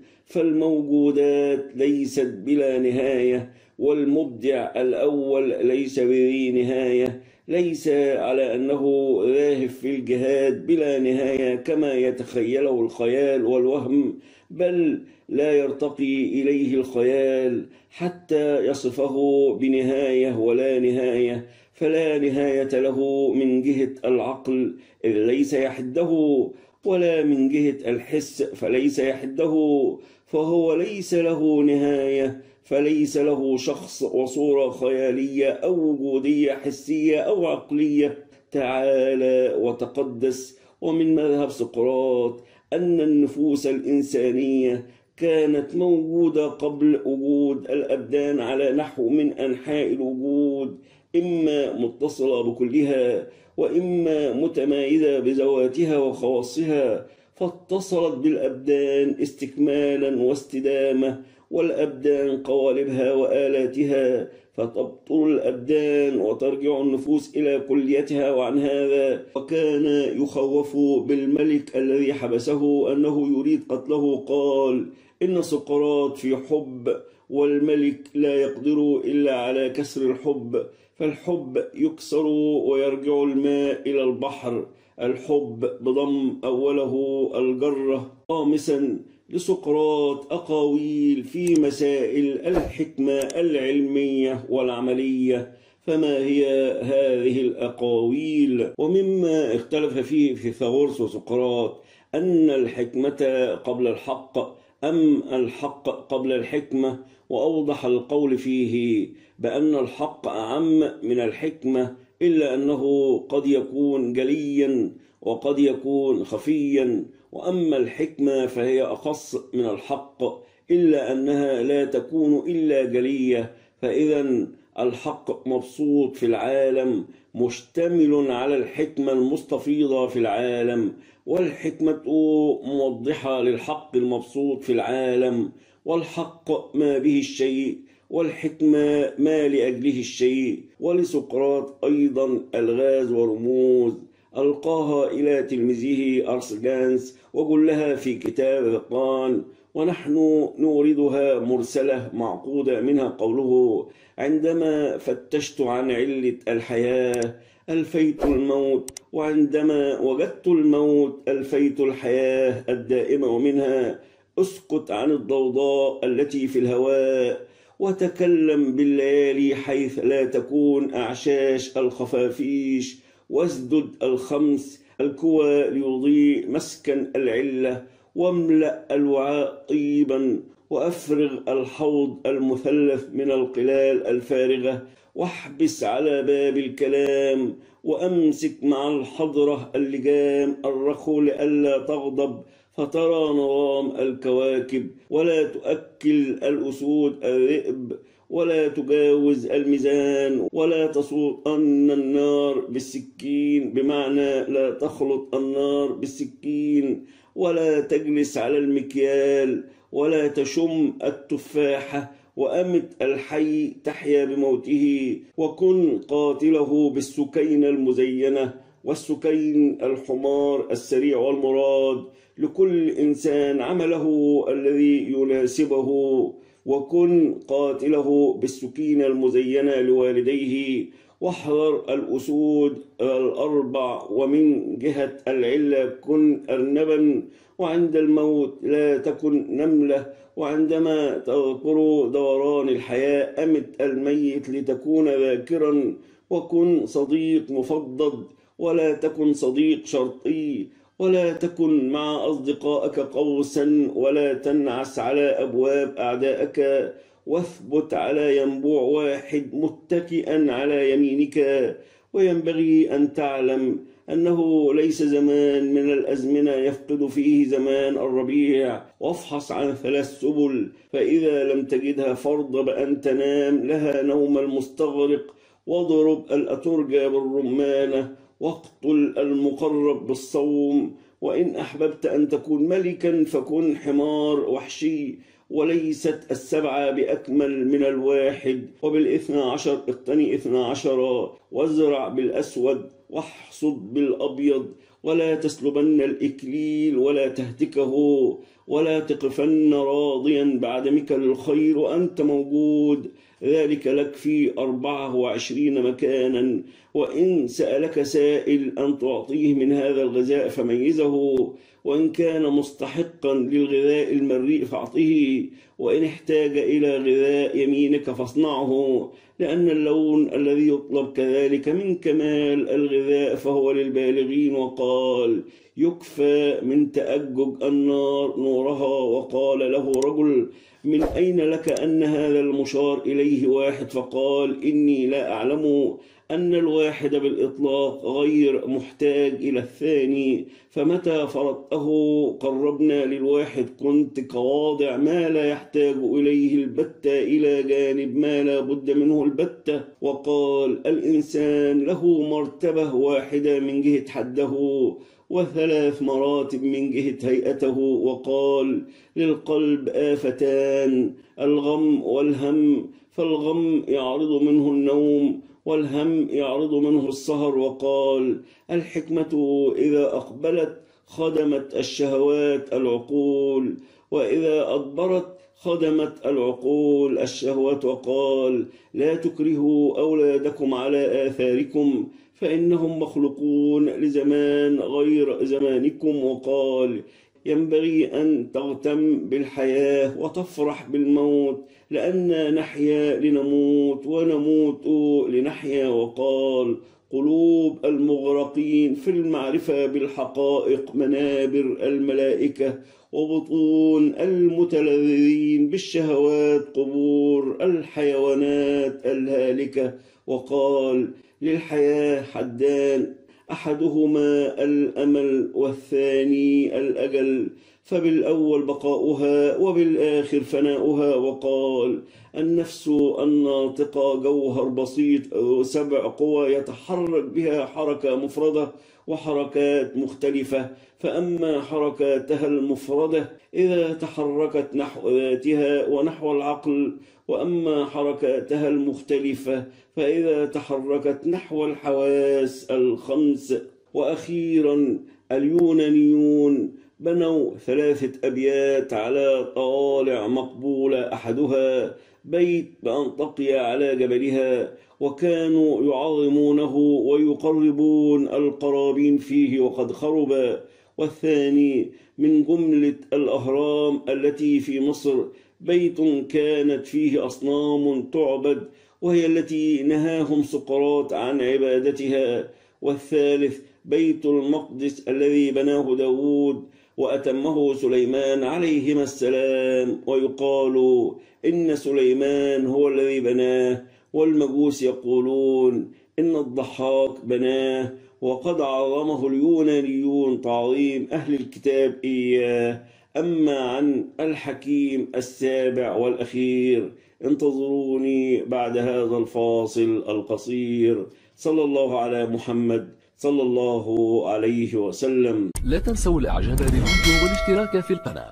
فالموجودات ليست بلا نهاية، والمبدع الأول ليس بذي نهاية، ليس على أنه ذاهب في الجهاد بلا نهاية كما يتخيله الخيال والوهم، بل لا يرتقي إليه الخيال حتى يصفه بنهاية ولا نهاية. فلا نهاية له من جهة العقل إذ ليس يحده، ولا من جهة الحس فليس يحده، فهو ليس له نهاية، فليس له شخص وصورة خيالية أو وجودية حسية أو عقلية. تعالى وتقدس. ومن مذهب سقراط أن النفوس الإنسانية كانت موجودة قبل وجود الأبدان على نحو من أنحاء الوجود، إما متصلة بكلها وإما متمايزة بذواتها وخواصها، فاتصلت بالأبدان استكمالا واستدامة، والأبدان قوالبها وآلاتها، فتبطل الأبدان وترجع النفوس إلى كليتها. وعن هذا وكان يخوف بالملك الذي حبسه أنه يريد قتله، قال: إن سقراط في حب، والملك لا يقدر إلا على كسر الحب، فالحب يكسر ويرجع الماء إلى البحر. الحب بضم أوله الجرة. خامسا، لسقراط أقاويل في مسائل الحكمة العلمية والعملية. فما هي هذه الأقاويل؟ ومما اختلف فيه فيثاغورس وسقراط أن الحكمة قبل الحق أم الحق قبل الحكمة، وأوضح القول فيه بأن الحق أعم من الحكمة، إلا أنه قد يكون جليا وقد يكون خفيا، وأما الحكمة فهي أخص من الحق، إلا أنها لا تكون إلا جلية. فإذا الحق مبسوط في العالم مشتمل على الحكمة المستفيضة في العالم، والحكمة موضحة للحق المبسوط في العالم، والحق ما به الشيء، والحكمة ما لأجله الشيء. ولسقراط أيضا ألغاز ورموز ألقاها إلى تلميذه أرسجانس وجلها في كتاب ذقان، ونحن نوردها مرسلة معقودة، منها قوله: عندما فتشت عن علة الحياة ألفيت الموت، وعندما وجدت الموت ألفيت الحياة الدائمة، ومنها: اسكت عن الضوضاء التي في الهواء، وتكلم بالليالي حيث لا تكون أعشاش الخفافيش، واسدد الخمس الكوى ليضيء مسكن العلة، واملأ الوعاء طيبا، وأفرغ الحوض المثلث من القلال الفارغة، واحبس على باب الكلام، وأمسك مع الحضرة اللجام الرخو لئلا تغضب فترى نظام الكواكب، ولا تؤكل الأسود الذئب، ولا تجاوز الميزان، ولا تسوطن النار بالسكين، بمعنى لا تخلط النار بالسكين، ولا تجلس على المكيال، ولا تشم التفاحة، وأمت الحي تحيا بموته، وكن قاتله بالسكين المزينة، والسكين الحمار السريع والمراد، لكل إنسان عمله الذي يناسبه، وكن قاتله بالسكينة المزينة لوالديه. واحذر الأسود الأربع، ومن جهة العلة كن أرنبا، وعند الموت لا تكن نملة، وعندما تذكر دوران الحياة أمت الميت لتكون ذاكرا، وكن صديق مفضل ولا تكن صديق شرطي، ولا تكن مع أصدقائك قوسا، ولا تنعس على أبواب أعدائك، واثبت على ينبوع واحد متكئا على يمينك. وينبغي أن تعلم أنه ليس زمان من الأزمنة يفقد فيه زمان الربيع. وافحص عن 3 سبل، فإذا لم تجدها فارض بأن تنام لها نوم المستغرق، واضرب الأترجى بالرمانة، واقتل المقرب بالصوم. وإن أحببت أن تكون ملكا فكن حمار وحشي، وليست السبعة بأكمل من الواحد. وبالاثنى عشر اقتني 12، وازرع بالأسود واحصد بالأبيض، ولا تسلبن الإكليل ولا تهتكه، ولا تقفن راضيا بعدمك للخير وأنت موجود، ذلك لك في 24 مكانا. وإن سألك سائل أن تعطيه من هذا الغذاء فميزه، وإن كان مستحقا للغذاء المريء فاعطه، وإن احتاج إلى غذاء يمينك فاصنعه، لأن اللون الذي يطلب كذلك من كمال الغذاء فهو للبالغين. وقال: يكفى من تأجج النار نورها. وقال له رجل: من أين لك أن هذا المشار إليه واحد؟ فقال: إني لا أعلم أن الواحد بالإطلاق غير محتاج إلى الثاني، فمتى فرضته قربنا للواحد كنت كواضع ما لا يحتاج إليه البتة إلى جانب ما لا بد منه البتة. وقال: الإنسان له مرتبة واحدة من جهة حده، وثلاث مراتب من جهة هيئته. وقال: للقلب آفتان، الغم والهم، فالغم يعرض منه النوم، والهم يعرض منه السهر. وقال: الحكمة إذا أقبلت خدمت الشهوات العقول، وإذا أدبرت خدمت العقول الشهوات. وقال: لا تكرهوا أولادكم على آثاركم، فإنهم مخلوقون لزمان غير زمانكم. وقال: ينبغي أن تغتم بالحياة وتفرح بالموت، لأننا نحيا لنموت ونموت لنحيا. وقال: قلوب المغرقين في المعرفة بالحقائق منابر الملائكة، وبطون المتلذذين بالشهوات قبور الحيوانات الهالكة. وقال: للحياة حدان، أحدهما الأمل والثاني الأجل، فبالأول بقاؤها وبالآخر فناؤها. وقال: النفس الناطقة جوهر بسيط 7 قوى يتحرك بها حركة مفردة وحركات مختلفة، فأما حركاتها المفردة إذا تحركت نحو ذاتها ونحو العقل، وأما حركاتها المختلفة فإذا تحركت نحو الحواس الخمس. وأخيرا اليونانيون بنوا 3 أبيات على طوالع مقبولة، أحدها بيت بأنطاكيا على جبلها، وكانوا يعظمونه ويقربون القرابين فيه وقد خرب. والثاني من جملة الأهرام التي في مصر بيت كانت فيه أصنام تعبد، وهي التي نهاهم سقراط عن عبادتها. والثالث بيت المقدس الذي بناه داود وأتمه سليمان عليهما السلام، ويقال إن سليمان هو الذي بناه، والمجوس يقولون إن الضحاك بناه، وقد عظمه اليونانيون تعظيم أهل الكتاب إياه. أما عن الحكيم السابع والأخير انتظروني بعد هذا الفاصل القصير. صلى الله على محمد صلى الله عليه وسلم. لا تنسوا الإعجاب بالفيديو والاشتراك في القناة.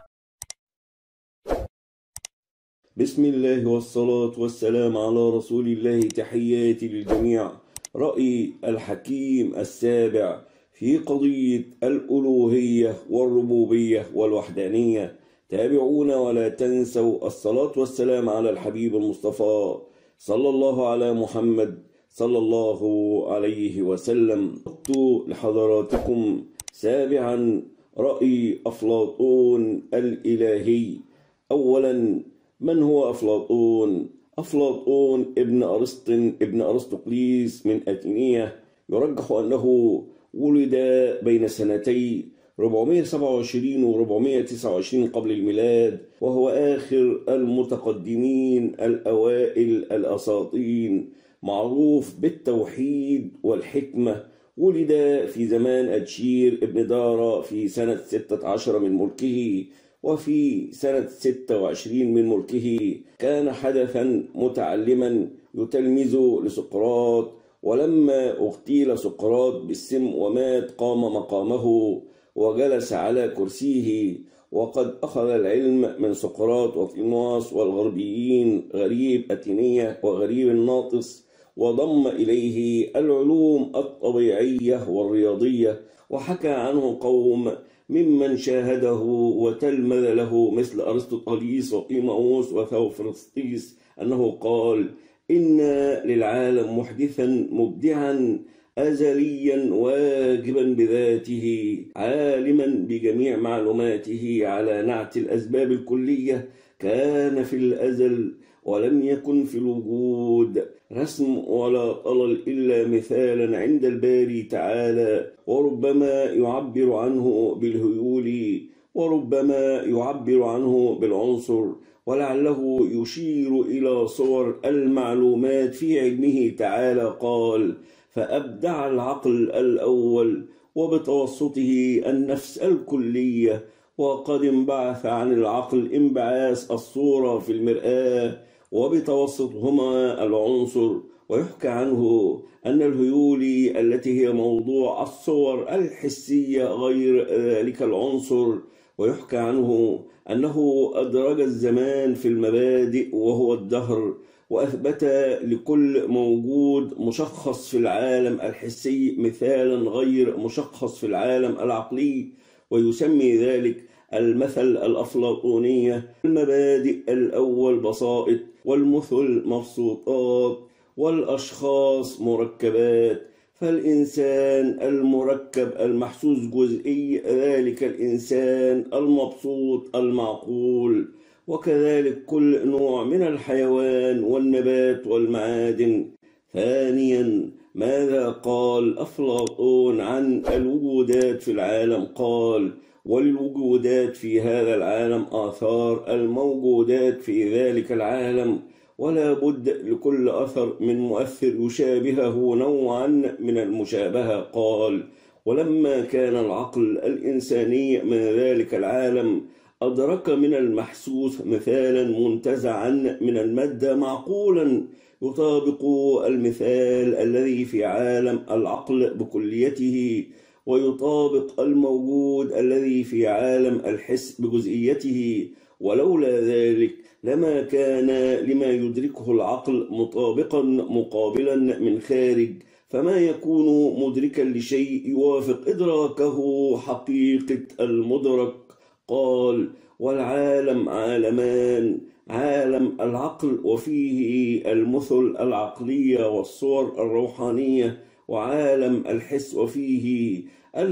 بسم الله والصلاة والسلام على رسول الله. تحياتي للجميع. رأي الحكيم السابع في قضية الألوهية والربوبية والوحدانية. تابعونا ولا تنسوا الصلاة والسلام على الحبيب المصطفى صلى الله على محمد صلى الله عليه وسلم. قلت لحضراتكم سابعا رأي أفلاطون الإلهي. أولا، من هو أفلاطون؟ أفلاطون ابن أرسطقليس من أثينية. يرجح أنه ولد بين سنتي 427 و 429 قبل الميلاد، وهو آخر المتقدمين الأوائل الأساطين، معروف بالتوحيد والحكمة. ولد في زمان أدشير ابن دارا في سنة 16 من ملكه، وفي سنة 26 من ملكه كان حدثا متعلما يتلمذ لسقراط، ولما اغتيل سقراط بالسم ومات قام مقامه وجلس على كرسيه، وقد أخذ العلم من سقراط وطيماس والغربيين غريب أثينية وغريب الناطس، وضم إليه العلوم الطبيعية والرياضية، وحكى عنه قوم ممن شاهده وتلمذ له مثل أرسطوطاليس وطيماوس وثوفرسطيس أنه قال: إن للعالم محدثا مبدعا أزليا واجبا بذاته عالما بجميع معلوماته على نعت الأسباب الكلية، كان في الأزل ولم يكن في الوجود رسم ولا طلل إلا مثالا عند الباري تعالى، وربما يعبر عنه بالهيول وربما يعبر عنه بالعنصر، ولعله يشير إلى صور المعلومات في علمه تعالى. قال: فأبدع العقل الأول وبتوسطه النفس الكلية، وقد انبعث عن العقل انبعاث الصورة في المرآة وبتوسطهما العنصر. ويحكى عنه أن الهيولي التي هي موضوع الصور الحسية غير ذلك العنصر، ويحكى عنه أنه أدرج الزمان في المبادئ وهو الدهر، وأثبت لكل موجود مشخص في العالم الحسي مثالا غير مشخص في العالم العقلي، ويسمي ذلك المثل الأفلاطونية: المبادئ الأول بسائط، والمثل مبسوطات، والأشخاص مركبات. فالإنسان المركب المحسوس جزئي، ذلك الإنسان المبسوط المعقول، وكذلك كل نوع من الحيوان والنبات والمعادن. ثانيا، ماذا قال أفلاطون عن الوجودات في العالم؟ قال: وللوجودات في هذا العالم آثار الموجودات في ذلك العالم، ولا بد لكل أثر من مؤثر يشابهه نوعا من المشابهة. قال: ولما كان العقل الإنساني من ذلك العالم أدرك من المحسوس مثالا منتزعا من المادة معقولا يطابق المثال الذي في عالم العقل بكليته، ويطابق الموجود الذي في عالم الحس بجزئيته، ولولا ذلك لما كان لما يدركه العقل مطابقا مقابلا من خارج، فما يكون مدركا لشيء يوافق إدراكه حقيقة المدرك. قال: والعالم عالمان: عالم العقل وفيه المثل العقلية والصور الروحانية، وعالم الحس وفيه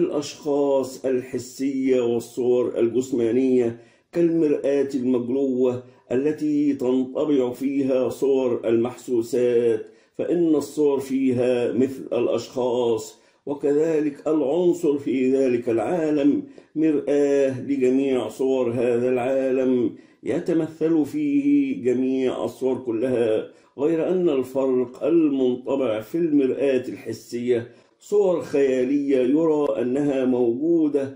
الأشخاص الحسية والصور الجسمانية، كالمرآة المجلوة التي تنطبع فيها صور المحسوسات، فإن الصور فيها مثل الأشخاص. وكذلك العنصر في ذلك العالم مرآة لجميع صور هذا العالم، يتمثل فيه جميع الصور كلها، غير أن الفرق المنطبع في المرآة الحسية صور خيالية يرى أنها موجودة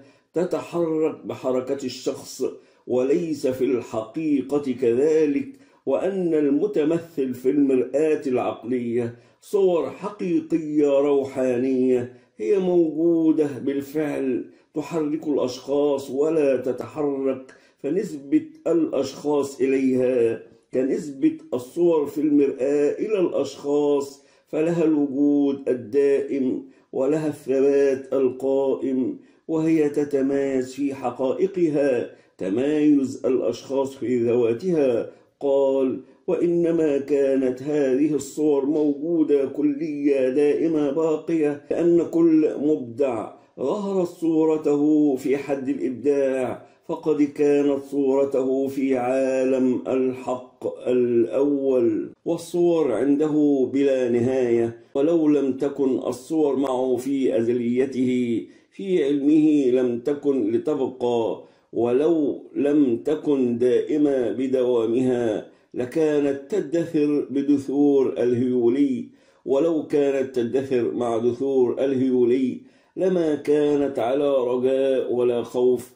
تتحرك بحركة الشخص، وليس في الحقيقة كذلك، وأن المتمثل في المرآة العقلية صور حقيقية روحانية هي موجودة بالفعل تحرك الأشخاص ولا تتحرك، فنسبة الأشخاص إليها كنسبة الصور في المرآة إلى الأشخاص، فلها الوجود الدائم ولها الثبات القائم، وهي تتماس في حقائقها تمايز الأشخاص في ذواتها. قال: وإنما كانت هذه الصور موجودة كلية دائمة باقية، لأن كل مبدع ظهرت صورته في حد الإبداع، فقد كانت صورته في عالم الحق الأول، والصور عنده بلا نهاية، ولو لم تكن الصور معه في أزليته في علمه لم تكن لتبقى، ولو لم تكن دائمة بدوامها لكانت تدثر بدثور الهيولي، ولو كانت تدثر مع دثور الهيولي لما كانت على رجاء ولا خوف،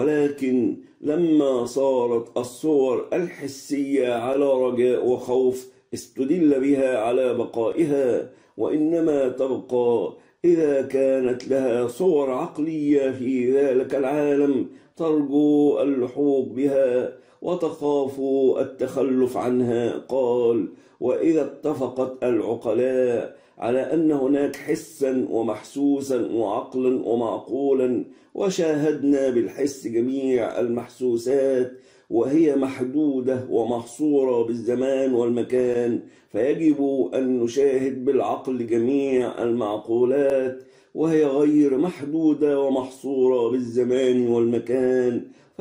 ولكن لما صارت الصور الحسية على رجاء وخوف استدل بها على بقائها، وإنما تبقى إذا كانت لها صور عقلية في ذلك العالم ترجو اللحوق بها وتخاف التخلف عنها. قال: وإذا اتفقت العقلاء على أن هناك حسا ومحسوسا وعقلا ومعقولا، وشاهدنا بالحس جميع المحسوسات وهي محدودة ومحصورة بالزمان والمكان، فيجب أن نشاهد بالعقل جميع المعقولات وهي غير محدودة ومحصورة بالزمان والمكان،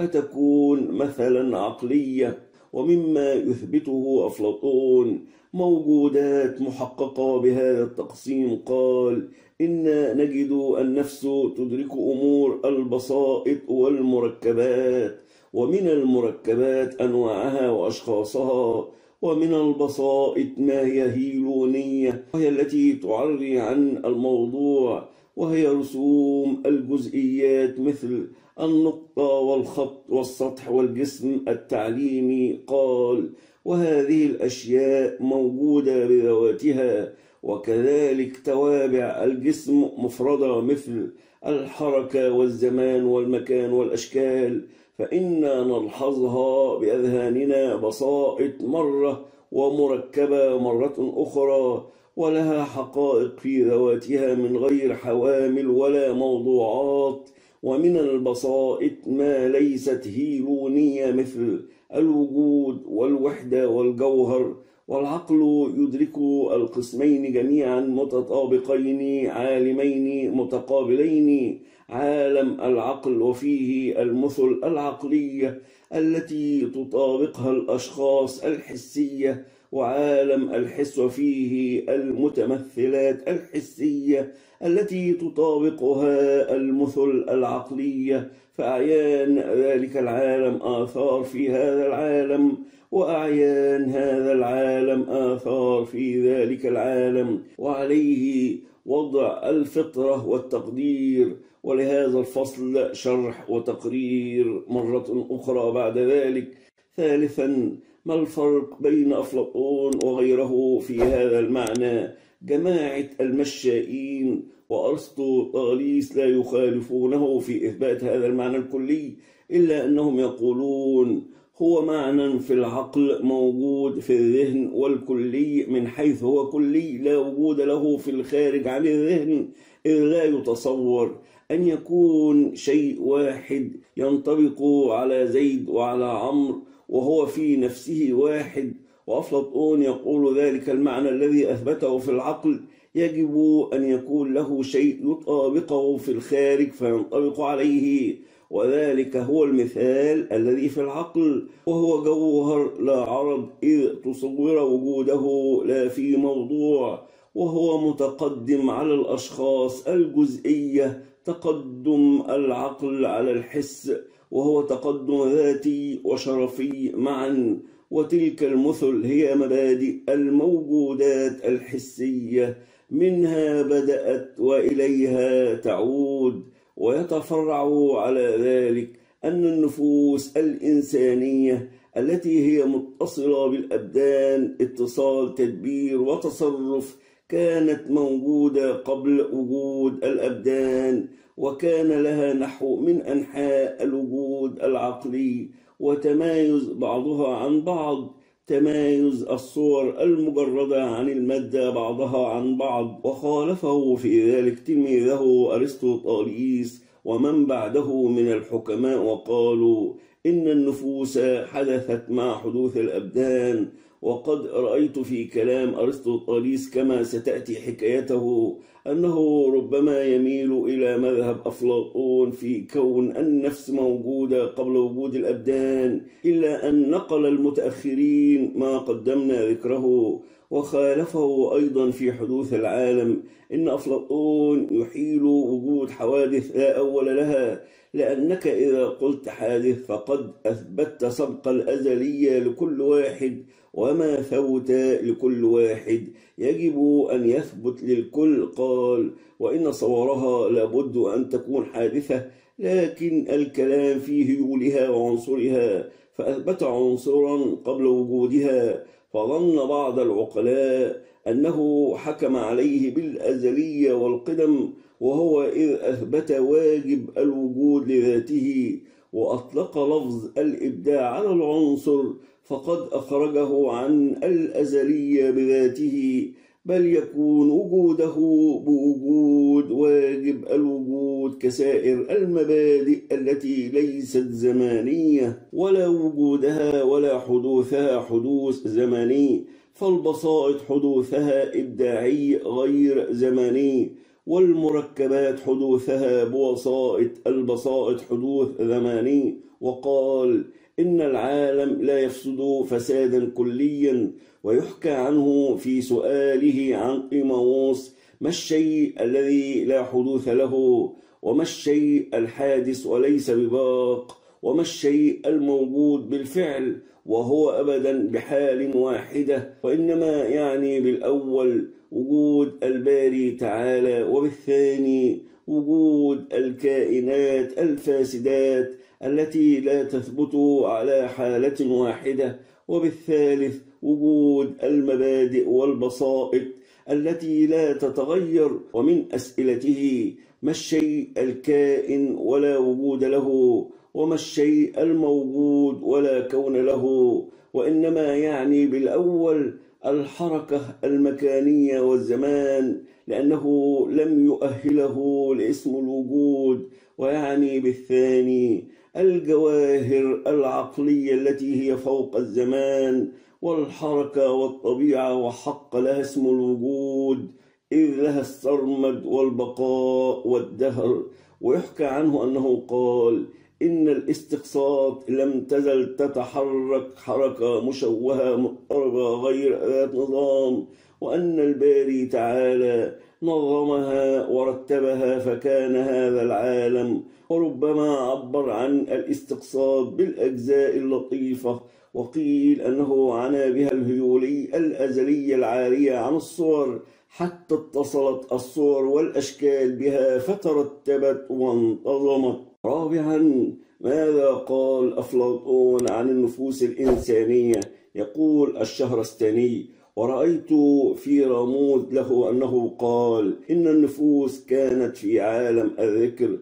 فتكون مثلا عقلية. ومما يثبته أفلاطون موجودات محققة بهذا التقسيم. قال: إنا نجد النفس تدرك أمور البسائط والمركبات، ومن المركبات أنواعها وأشخاصها، ومن البسائط ما هي هيلونية وهي التي تعري عن الموضوع، وهي رسوم الجزئيات مثل النقطة والخط والسطح والجسم التعليمي. قال: وهذه الأشياء موجودة بذواتها، وكذلك توابع الجسم مفردة مثل الحركة والزمان والمكان والأشكال، فإنا نلحظها بأذهاننا بسائط مرة ومركبة مرة أخرى، ولها حقائق في ذواتها من غير حوامل ولا موضوعات. ومن البسائط ما ليست هيلونية مثل الوجود والوحدة والجوهر. والعقل يدرك القسمين جميعا متطابقين عالمين متقابلين: عالم العقل وفيه المثل العقلية التي تطابقها الأشخاص الحسية، وعالم الحس وفيه المتمثلات الحسية التي تطابقها المثل العقلية. فأعيان ذلك العالم آثار في هذا العالم، وأعيان هذا العالم آثار في ذلك العالم، وعليه وضع الفطرة والتقدير. ولهذا الفصل شرح وتقرير مرة أخرى بعد ذلك. ثالثا، ما الفرق بين أفلاطون وغيره في هذا المعنى؟ جماعة المشائين وأرسطو طاليس لا يخالفونه في إثبات هذا المعنى الكلي، إلا أنهم يقولون هو معنى في العقل موجود في الذهن، والكلي من حيث هو كلي لا وجود له في الخارج عن الذهن، إذ لا يتصور أن يكون شيء واحد ينطبق على زيد وعلى عمرو وهو في نفسه واحد. وأفلاطون يقول ذلك المعنى الذي أثبته في العقل يجب أن يكون له شيء يطابقه في الخارج فينطبق عليه، وذلك هو المثال الذي في العقل، وهو جوهر لا عرض، إذ تصور وجوده لا في موضوع، وهو متقدم على الأشخاص الجزئية تقدم العقل على الحس، وهو تقدم ذاتي وشرفي معا. وتلك المثل هي مبادئ الموجودات الحسية، منها بدأت وإليها تعود. ويتفرع على ذلك أن النفوس الإنسانية التي هي متصلة بالأبدان اتصال تدبير وتصرف كانت موجودة قبل وجود الأبدان، وكان لها نحو من أنحاء الوجود العقلي، وتمايز بعضها عن بعض، تمايز الصور المجردة عن المادة بعضها عن بعض. وخالفه في ذلك تلميذه أرسطو طاليس ومن بعده من الحكماء، وقالوا إن النفوس حدثت مع حدوث الأبدان. وقد رأيت في كلام أرسطو طاليس كما ستأتي حكايته أنه ربما يميل إلى مذهب أفلاطون في كون النفس موجودة قبل وجود الأبدان، إلا أن نقل المتأخرين ما قدمنا ذكره. وخالفه أيضا في حدوث العالم، إن أفلاطون يحيل وجود حوادث لا أول لها، لأنك إذا قلت حادث فقد أثبتت سبق الأزلية لكل واحد، وما ثبت لكل واحد يجب أن يثبت للكل. قال: وإن صورها لابد أن تكون حادثة، لكن الكلام في هيولها وعنصرها، فأثبت عنصرا قبل وجودها. فظن بعض العقلاء أنه حكم عليه بالأزلية والقدم، وهو إذ أثبت واجب الوجود لذاته وأطلق لفظ الإبداع على العنصر فقد أخرجه عن الأزلية بذاته، بل يكون وجوده بوجود واجب الوجود كسائر المبادئ التي ليست زمانية، ولا وجودها ولا حدوثها حدوث زماني، فالبسائط حدوثها إبداعي غير زماني، والمركبات حدوثها بوسائط البسائط حدوث زماني. وقال إن العالم لا يفسد فسادا كليا، ويحكى عنه في سؤاله عن طيماوس: ما الشيء الذي لا حدوث له؟ وما الشيء الحادث وليس بباق؟ وما الشيء الموجود بالفعل وهو أبدا بحال واحدة؟ وإنما يعني بالأول وجود الباري تعالى، وبالثاني وجود الكائنات الفاسدات التي لا تثبت على حالة واحدة، وبالثالث وجود المبادئ والبسائط التي لا تتغير. ومن أسئلته: ما الشيء الكائن ولا وجود له؟ وما الشيء الموجود ولا كون له؟ وإنما يعني بالأول الحركة المكانية والزمان، لأنه لم يؤهله لاسم الوجود. ويعني بالثاني الجواهر العقلية التي هي فوق الزمان والحركة والطبيعة، وحق لها اسم الوجود، إذ لها السرمد والبقاء والدهر. ويحكى عنه أنه قال: إن الاستقساط لم تزل تتحرك حركة مشوهة مضطربة غير ذات نظام، وأن الباري تعالى نظمها ورتبها فكان هذا العالم. وربما عبر عن الاستقساط بالأجزاء اللطيفة، وقيل أنه عنى بها الهيولي الأزلية العارية عن الصور، حتى اتصلت الصور والأشكال بها فترتبت وانتظمت. رابعا، ماذا قال أفلاطون عن النفوس الإنسانية؟ يقول الشهرستاني: ورأيت في رموز له أنه قال إن النفوس كانت في عالم الذكر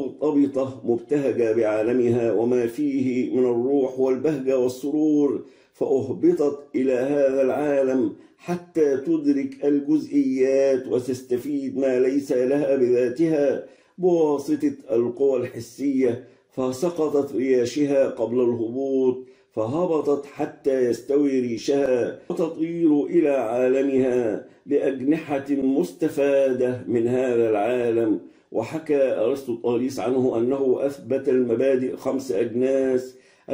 مرتبطة مبتهجة بعالمها وما فيه من الروح والبهجة والسرور، فأهبطت إلى هذا العالم حتى تدرك الجزئيات وتستفيد ما ليس لها بذاتها بواسطة القوى الحسية، فسقطت رياشها قبل الهبوط، فهبطت حتى يستوي ريشها وتطير إلى عالمها بأجنحة مستفادة من هذا العالم. وحكى أرسطوطاليس عنه أنه أثبت المبادئ 5 أجناس: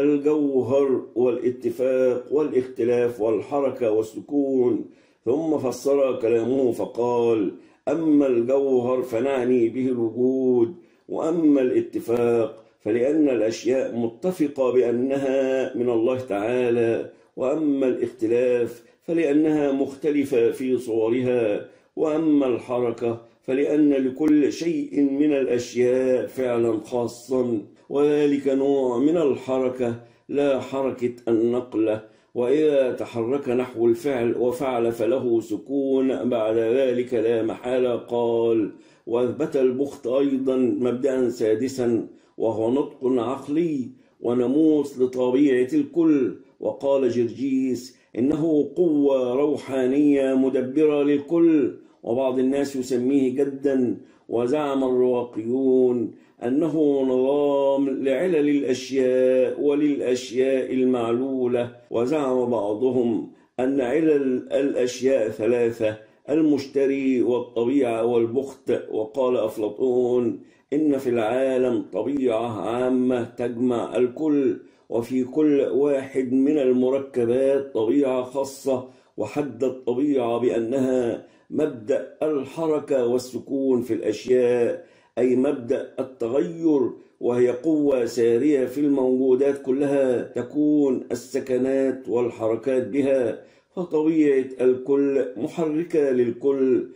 الجوهر والاتفاق والاختلاف والحركة والسكون. ثم فسر كلامه فقال: أما الجوهر فنعني به الوجود، وأما الاتفاق فلأن الأشياء متفقة بأنها من الله تعالى، وأما الاختلاف فلأنها مختلفة في صورها، وأما الحركة فلأن لكل شيء من الأشياء فعلا خاصا، وذلك نوع من الحركة لا حركة النقلة، وإذا تحرك نحو الفعل وفعل فله سكون بعد ذلك لا محالة. قال: وأثبت البخت أيضا مبدأ سادسا، وهو نطق عقلي ونموذج لطبيعة الكل. وقال جرجيس إنه قوة روحانية مدبرة للكل، وبعض الناس يسميه جدا. وزعم الرواقيون أنه نظام لعلل الأشياء وللأشياء المعلولة، وزعم بعضهم أن علل الأشياء 3: المشتري والطبيعة والبخت. وقال أفلاطون إن في العالم طبيعة عامة تجمع الكل، وفي كل واحد من المركبات طبيعة خاصة، وحد الطبيعة بأنها مبدأ الحركة والسكون في الأشياء، أي مبدأ التغير، وهي قوة سارية في الموجودات كلها تكون السكنات والحركات بها، فطبيعة الكل محركة للكل،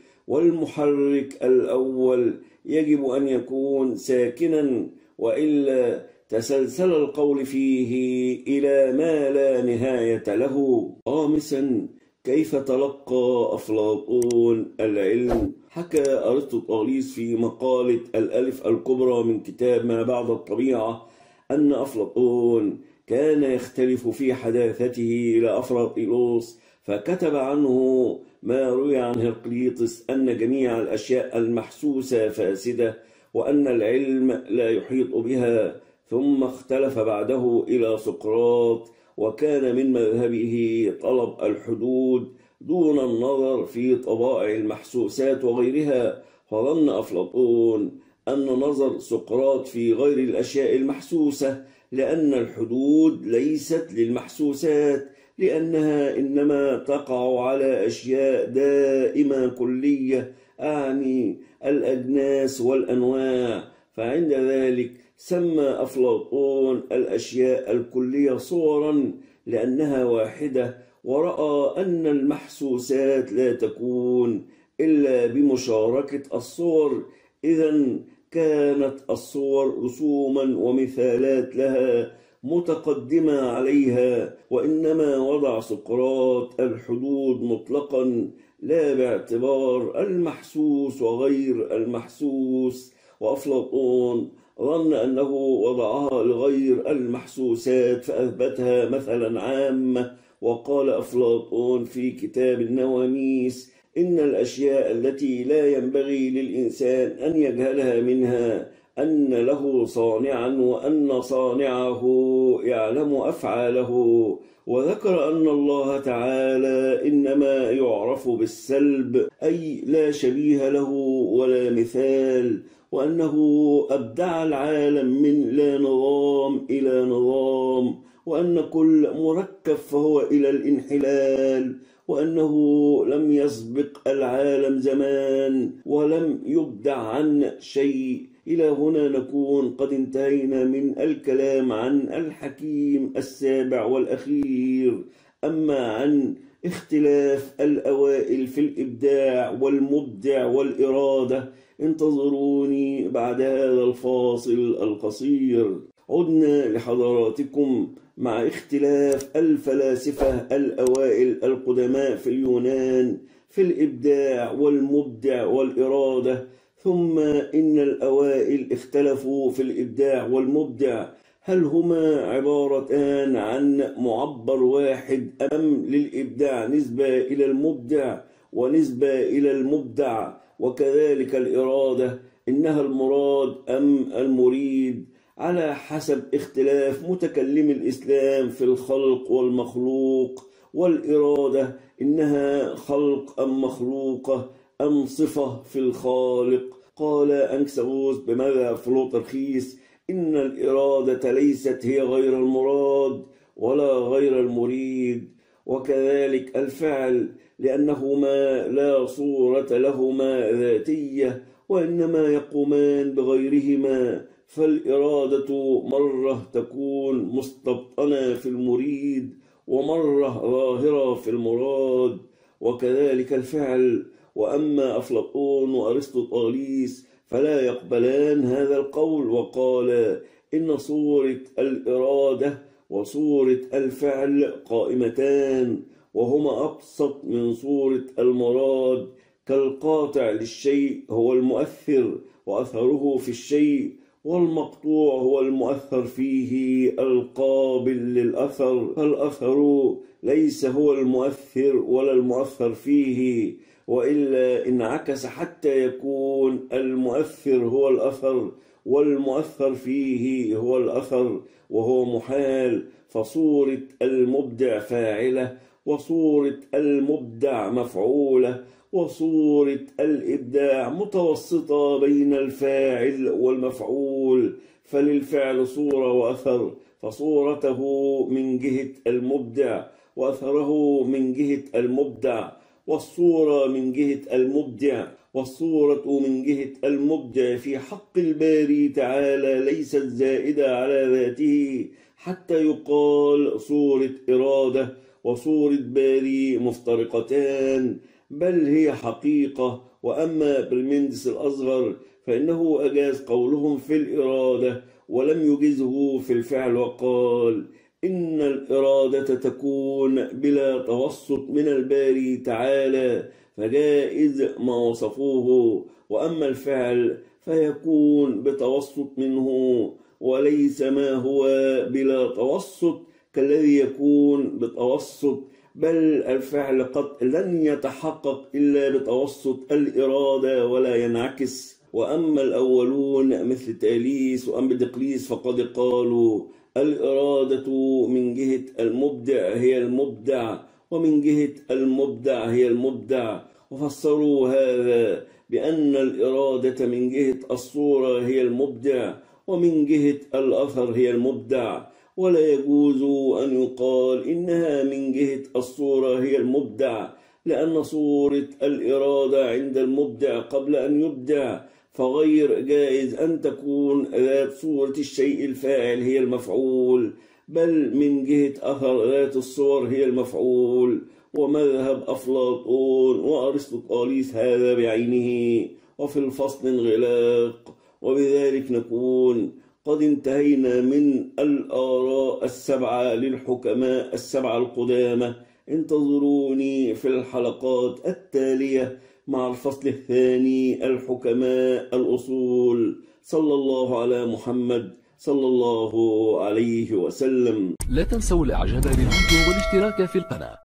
والمحرك الأول يجب أن يكون ساكنا، وإلا تسلسل القول فيه إلى ما لا نهاية له. خامسا، كيف تلقى أفلاطون العلم؟ حكى أرسطوطاليس في مقالة الألف الكبرى من كتاب ما بعد الطبيعة أن أفلاطون كان يختلف في حداثته إلى أفراطيلوس، فكتب عنه ما روي عن هرقليطس أن جميع الأشياء المحسوسة فاسدة وأن العلم لا يحيط بها. ثم اختلف بعده إلى سقراط، وكان من مذهبه طلب الحدود دون النظر في طبائع المحسوسات وغيرها، فظن أفلاطون أن نظر سقراط في غير الأشياء المحسوسة، لأن الحدود ليست للمحسوسات، لأنها إنما تقع على أشياء دائمة كلية، أعني الأجناس والأنواع. فعند ذلك سمى أفلاطون الأشياء الكلية صورا لأنها واحدة، ورأى أن المحسوسات لا تكون إلا بمشاركة الصور، إذن كانت الصور رسوما ومثالات لها متقدمة عليها، وإنما وضع سقراط الحدود مطلقا لا باعتبار المحسوس وغير المحسوس، وأفلاطون ظن أنه وضعها لغير المحسوسات فأثبتها مثلا عامة. وقال أفلاطون في كتاب النواميس إن الأشياء التي لا ينبغي للإنسان أن يجهلها منها أن له صانعا وأن صانعه يعلم أفعاله، وذكر أن الله تعالى إنما يعرف بالسلب، أي لا شبيه له ولا مثال، وأنه أبدع العالم من لا نظام إلى نظام، وأن كل مركب فهو إلى الانحلال، وأنه لم يسبق العالم زمان ولم يبدع عن شيء. إلى هنا نكون قد انتهينا من الكلام عن الحكيم السابع والأخير. أما عن اختلاف الأوائل في الإبداع والمبدع والإرادة انتظروني بعد هذا الفاصل القصير. عدنا لحضراتكم مع اختلاف الفلاسفة الأوائل القدماء في اليونان في الإبداع والمبدع والإرادة. ثم إن الأوائل اختلفوا في الإبداع والمبدع، هل هما عبارتان عن معبر واحد أم للإبداع نسبة إلى المبدع ونسبة إلى المبدع؟ وكذلك الإرادة إنها المراد أم المريد، على حسب اختلاف متكلم الإسلام في الخلق والمخلوق. والإرادة إنها خلق أم مخلوقة أم صفة في الخالق. قال أنكسغوس بمذهب فلوترخيس إن الإرادة ليست هي غير المراد ولا غير المريد، وكذلك الفعل لأنهما لا صورة لهما ذاتية وإنما يقومان بغيرهما، فالإرادة مرة تكون مستبطنة في المريد ومرة ظاهرة في المراد، وكذلك الفعل. وأما أفلاطون وأرسطوطاليس فلا يقبلان هذا القول، وقال إن صورة الإرادة وصورة الفعل قائمتان، وهما أبسط من صورة المراد، كالقاطع للشيء هو المؤثر وأثره في الشيء، والمقطوع هو المؤثر فيه القابل للأثر، فالأثر ليس هو المؤثر ولا المؤثر فيه، وإلا انعكس حتى يكون المؤثر هو الأثر والمؤثر فيه هو الأثر، وهو محال. فصورة المبدع فاعلة، وصورة المبدع مفعولة، وصورة الإبداع متوسطة بين الفاعل والمفعول، فللفعل صورة وأثر، فصورته من جهة المبدع وأثره من جهة المبدع، والصورة من جهة المبدع والصورة من جهة المبدع في حق الباري تعالى ليست زائدة على ذاته حتى يقال صورة إرادة وصورة باري مفترقتان، بل هي حقيقة. وأما برمندس الأصغر فإنه أجاز قولهم في الإرادة ولم يجزه في الفعل، وقال إن الإرادة تكون بلا توسط من الباري تعالى فجائز ما وصفوه، وأما الفعل فيكون بتوسط منه، وليس ما هو بلا توسط كالذي يكون بتوسط، بل الفعل قد لن يتحقق إلا بتوسط الإرادة ولا ينعكس. وأما الأولون مثل تاليس وأمبدقليس فقد قالوا الإرادة من جهة المبدع هي المبدع، ومن جهة المبدع هي المبدع، وفسروا هذا بأن الإرادة من جهة الصورة هي المبدع، ومن جهة الأثر هي المبدع، ولا يجوز أن يقال إنها من جهة الصورة هي المبدع، لأن صورة الإرادة عند المبدع قبل أن يبدع، فغير جائز أن تكون ذات صورة الشيء الفاعل هي المفعول، بل من جهة أثر ذات الصور هي المفعول. ومذهب أفلاطون وأرسطوطاليس هذا بعينه، وفي الفصل انغلاق. وبذلك نكون قد انتهينا من الآراء السبعة للحكماء السبعة القدامى. انتظروني في الحلقات التالية مع الفصل الثاني الحكماء الأصول. صلى الله على محمد صلى الله عليه وسلم. لا تنسوا الاعجاب بالفيديو والاشتراك في القناة.